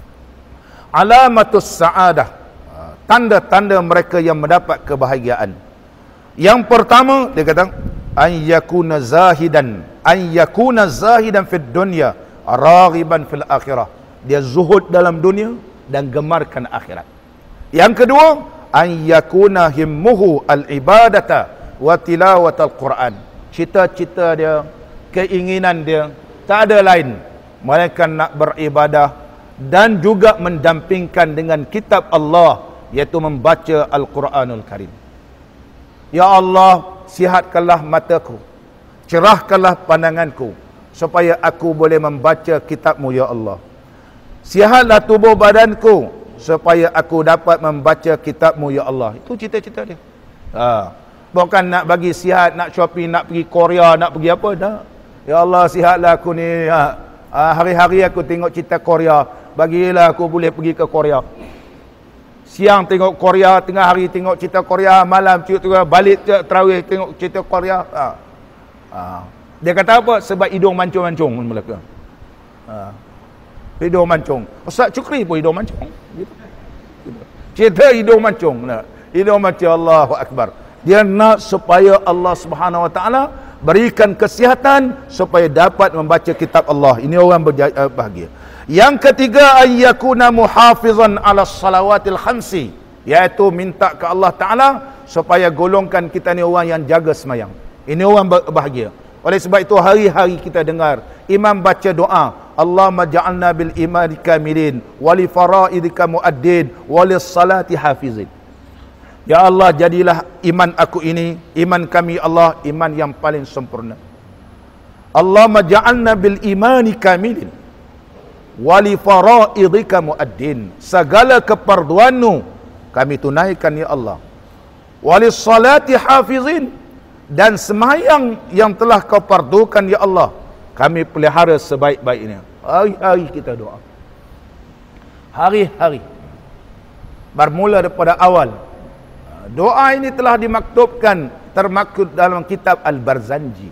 alamatus sa'adah, tanda-tanda mereka yang mendapat kebahagiaan. Yang pertama dia kata, an yakuna zahidan, an yakuna zahidan fid dunya, raghiban fil akhirah. Dia zuhud dalam dunia dan gemarkan akhirat. Yang kedua, an yakuna himmuhu al-ibadata wa tilawatal Quran. Cita-cita dia, keinginan dia tak ada lain melainkan nak beribadah dan juga mendampingkan dengan kitab Allah, iaitu membaca Al-Quranul Karim. Ya Allah, sihatkanlah mataku, cerahkanlah pandanganku, supaya aku boleh membaca kitab-Mu ya Allah. Sihatlah tubuh badanku, supaya aku dapat membaca kitab-Mu ya Allah. Itu cita-cita dia. Ha. Bukan nak bagi sihat, nak shopping, nak pergi Korea, nak pergi apa, tak. Ya Allah, sihatlah aku ni. Ha. Hari-hari aku tengok cerita Korea, bagilah aku boleh pergi ke Korea. Siang tengok Korea, tengah hari tengok cerita Korea, malam cerita balik terawih tengok cerita Korea. Ha. Ha. Dia kata apa? Sebab hidung mancung-mancung mereka. Ha. Hidung mancung. Ustaz Cukri pun hidung mancung. Gitu. Cerita hidung mancung. Nah. Hidung mancung, Allahu Akbar. Dia nak supaya Allah Subhanahu Wa Taala berikan kesihatan supaya dapat membaca kitab Allah. Ini orang bahagia. Yang ketiga, ayyakuna muhafizan ala salawatil khamsi, iaitu minta ke Allah Ta'ala supaya golongkan kita ni orang yang jaga semayang. Ini orang bahagia. Oleh sebab itu hari-hari kita dengar imam baca doa, Allahumma ja'alna bil imani kamilin wali faraidika muaddin wali salati hafizin. Ya Allah, jadilah iman aku ini, iman kami Allah, iman yang paling sempurna. Allahumma ja'alna bil imani kamilin wali faraidika muaddin. Segala keperduanmu kami tunaikan ya Allah. Wali salati hafizin, dan semayang yang telah kau pardukan ya Allah, kami pelihara sebaik-baiknya. Hari-hari kita doa. Hari-hari. Bermula daripada awal. Doa ini telah dimaktubkan, termaktub dalam kitab Al-Barzanji.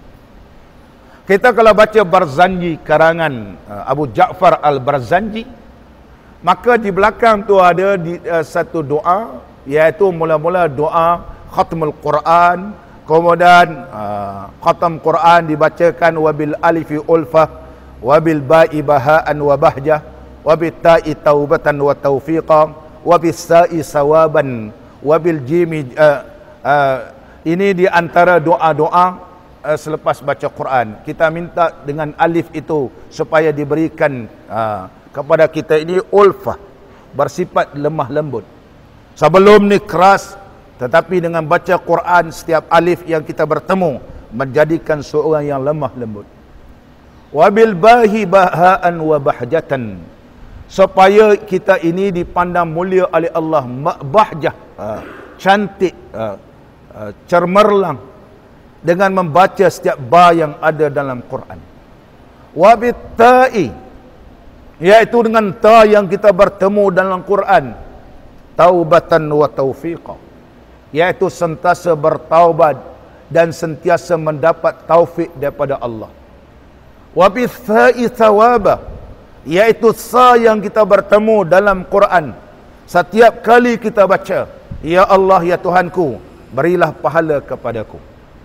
Kita kalau baca Barzanji karangan Abu Ja'far Al-Barzanji, maka di belakang tu ada di, uh, satu doa, iaitu mula-mula doa khatmul Quran, kemudian uh, khatam Quran dibacakan wabil alifi ulfah, wabil ba'i baha'an wa bahjah, wabil ta'i taubatan wa taufiqa, wabil sa'i sawaban, wabil jimi. Uh, uh, ini di antara doa-doa uh, selepas baca Quran. Kita minta dengan alif itu supaya diberikan uh, kepada kita ini ulfah, bersifat lemah lembut. Sebelum ni keras, tetapi dengan baca Quran setiap alif yang kita bertemu menjadikan seorang yang lemah lembut. Wabil bahi baha'an wa bahjatan, supaya kita ini dipandang mulia oleh Allah, bahjah, uh, cantik, uh, uh, cermerlang dengan membaca setiap ba yang ada dalam Quran. Wabit ta'i, iaitu dengan ta yang kita bertemu dalam Quran, taubatan wa taufiqa, iaitu sentiasa bertaubat dan sentiasa mendapat taufik daripada Allah. Wa bitha'i thawaba, iaitu sa yang kita bertemu dalam Quran, setiap kali kita baca, ya Allah ya Tuhanku, berilah pahala kepadaku.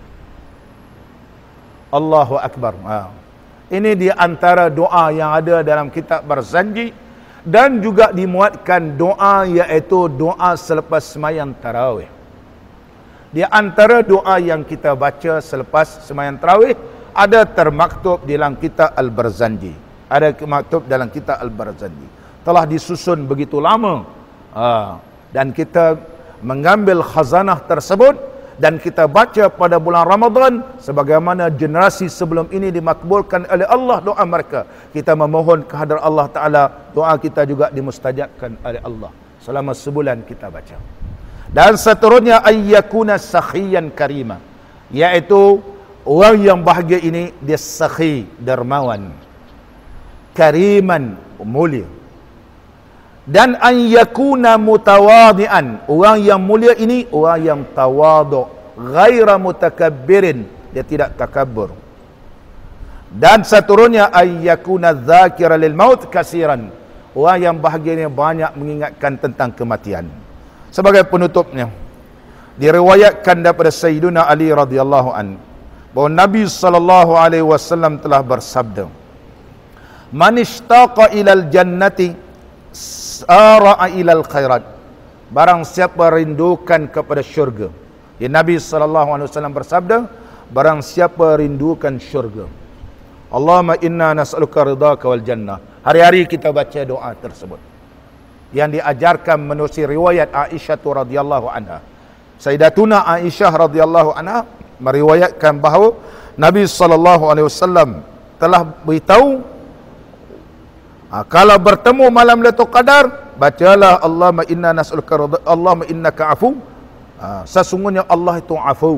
Allahu Akbar. Ha. Ini di antara doa yang ada dalam kitab Barzanji, dan juga dimuatkan doa, iaitu doa selepas sembahyang tarawih. Di antara doa yang kita baca selepas sembahyang tarawih ada termaktub dalam kitab Al-Barzanji. Ada maktub dalam kitab Al-Barzanji. Telah disusun begitu lama Ha, dan kita mengambil khazanah tersebut dan kita baca pada bulan Ramadan sebagaimana generasi sebelum ini dimakbulkan oleh Allah doa mereka. Kita memohon kehadrat Allah Ta'ala, doa kita juga dimustajabkan oleh Allah selama sebulan kita baca. Dan seterusnya ayyakuna sakhiyan karima, iaitu orang yang bahagia ini dia sakhi, dermawan, kariman, mulia. Dan an yakuna mutawadian, orang yang mulia ini orang yang tawaduk, ghaira mutakabbirin, dia tidak takabur. Dan seterusnya ay yakuna dzakira lil maut kasiran, orang yang bahagia ini banyak mengingatkan tentang kematian. Sebagai penutupnya, diriwayatkan daripada Sayyidina Ali radhiyallahu an bahawa Nabi sallallahu alaihi wasallam telah bersabda, man ishtaqa ilal jannati sara'a ilal khairat, barang siapa rindukan kepada syurga. Ya, Nabi sallallahu alaihi wasallam bersabda, barang siapa rindukan syurga, Allahumma inna nas'aluka ridhaka wal jannah. Hari-hari kita baca doa tersebut yang diajarkan menerusi riwayat Aisyah radhiyallahu anha. Sayyidatuna Aisyah radhiyallahu anha meriwayatkan bahawa Nabi sallallahu alaihi wasallam telah beritahu, ha, kalau bertemu malam Lailatul Qadar, bacalah Allahumma inna nas'aluka ridha, Allahumma innaka afu. Ha, sesungguhnya Allah itu afu,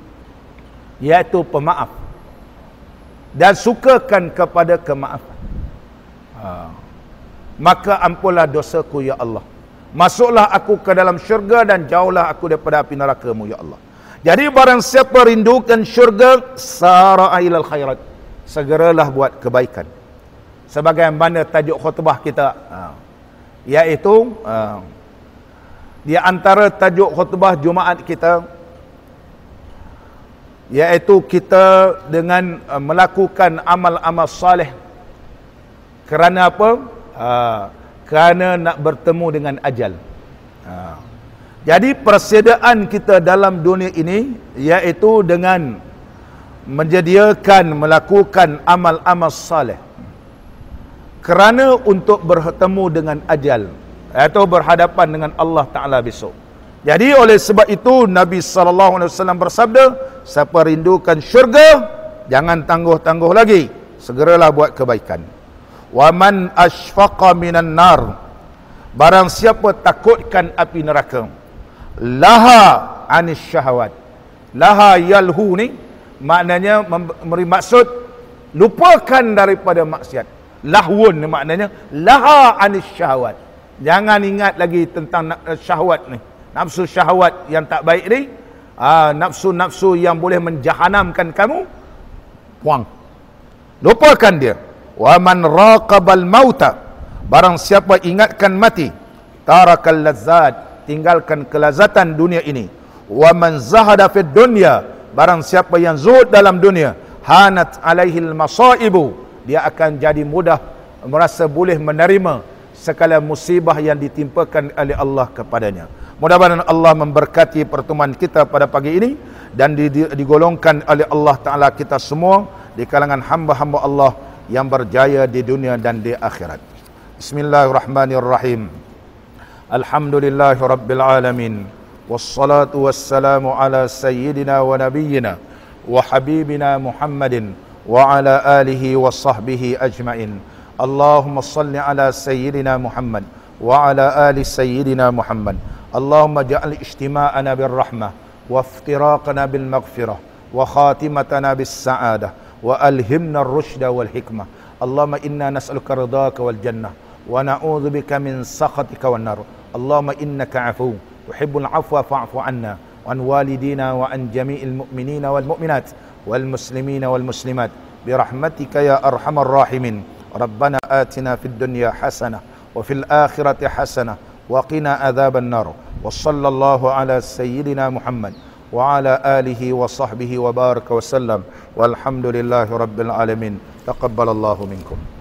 iaitu pemaaf, dan sukakan kepada kemaafan. Ha, maka ampunlah dosaku ya Allah, masuklah aku ke dalam syurga dan jauhlah aku daripada api neraka-Mu ya Allah. Jadi barang siapa rindukan syurga, sara'a ilal khairat, segeralah buat kebaikan. Sebagaimana tajuk khutbah kita, ha, iaitu ha, di antara tajuk khutbah Jumaat kita, iaitu kita dengan uh, melakukan amal-amal saleh. Kerana apa? Ha, kerana nak bertemu dengan ajal. Ha. Jadi persediaan kita dalam dunia ini iaitu dengan menyediakan, melakukan amal-amal saleh kerana untuk bertemu dengan ajal atau berhadapan dengan Allah Ta'ala besok. Jadi oleh sebab itu Nabi sallallahu alaihi wasallam bersabda, siapa rindukan syurga, jangan tangguh-tangguh lagi, segeralah buat kebaikan. Wa man ashfaqa minan nar, barang siapa takutkan api neraka, laha anis syahwat. Laha yalhu ni maknanya memberi maksud lupakan daripada maksiat. Lahwun ni maknanya laha anis syahwat, jangan ingat lagi tentang syahwat ni, nafsu syahwat yang tak baik ni, aa, nafsu-nafsu yang boleh menjahanamkan kamu, buang, lupakan dia. Wa man raqabal mauta, barang siapa ingatkan mati, tarakal lazzat, tinggalkan kelazatan dunia ini. Wa man zahada fid dunya, barang siapa yang zuhud dalam dunia, hanat alaihil masaibu, dia akan jadi mudah merasa boleh menerima segala musibah yang ditimpakan oleh Allah kepadanya. Mudah-mudahan Allah memberkati pertemuan kita pada pagi ini dan digolongkan oleh Allah Ta'ala kita semua di kalangan hamba-hamba Allah yang berjaya di dunia dan di akhirat. Bismillahirrahmanirrahim. Alhamdulillahi Rabbil Alamin. Wassalatu wassalamu ala sayyidina wa nabiyyina wa habibina Muhammadin wa ala alihi wa sahbihi ajma'in. Allahumma salli ala sayyidina Muhammad wa ala ali sayyidina Muhammad. Allahumma ja'al ijtima'ana birrahmah wa iftiraqana bil maghfirah wa khatimatana bis sa'adah wa alhimna ar-rusyda wal hikmah. Allahumma inna nas'aluka ridhaka wal jannah wa na'udzu bika min sakhatika wan nar. Allahumma innaka 'afuw tuhibbul 'afwa fa'fu 'anna wa an walidina wa an jami'il mu'minina wal mu'minat wal muslimina wal muslimat bi rahmatika ya arhamar rahimin. Rabbana atina fid dunya hasanah wa fil akhirati hasanah wa qina adzaban nar. Wa sallallahu ala sayyidina Muhammad wa ala alihi wa sahbihi wa baraka wa sallam. Walhamdulillahi rabbil alamin. Taqabbalallahu minkum.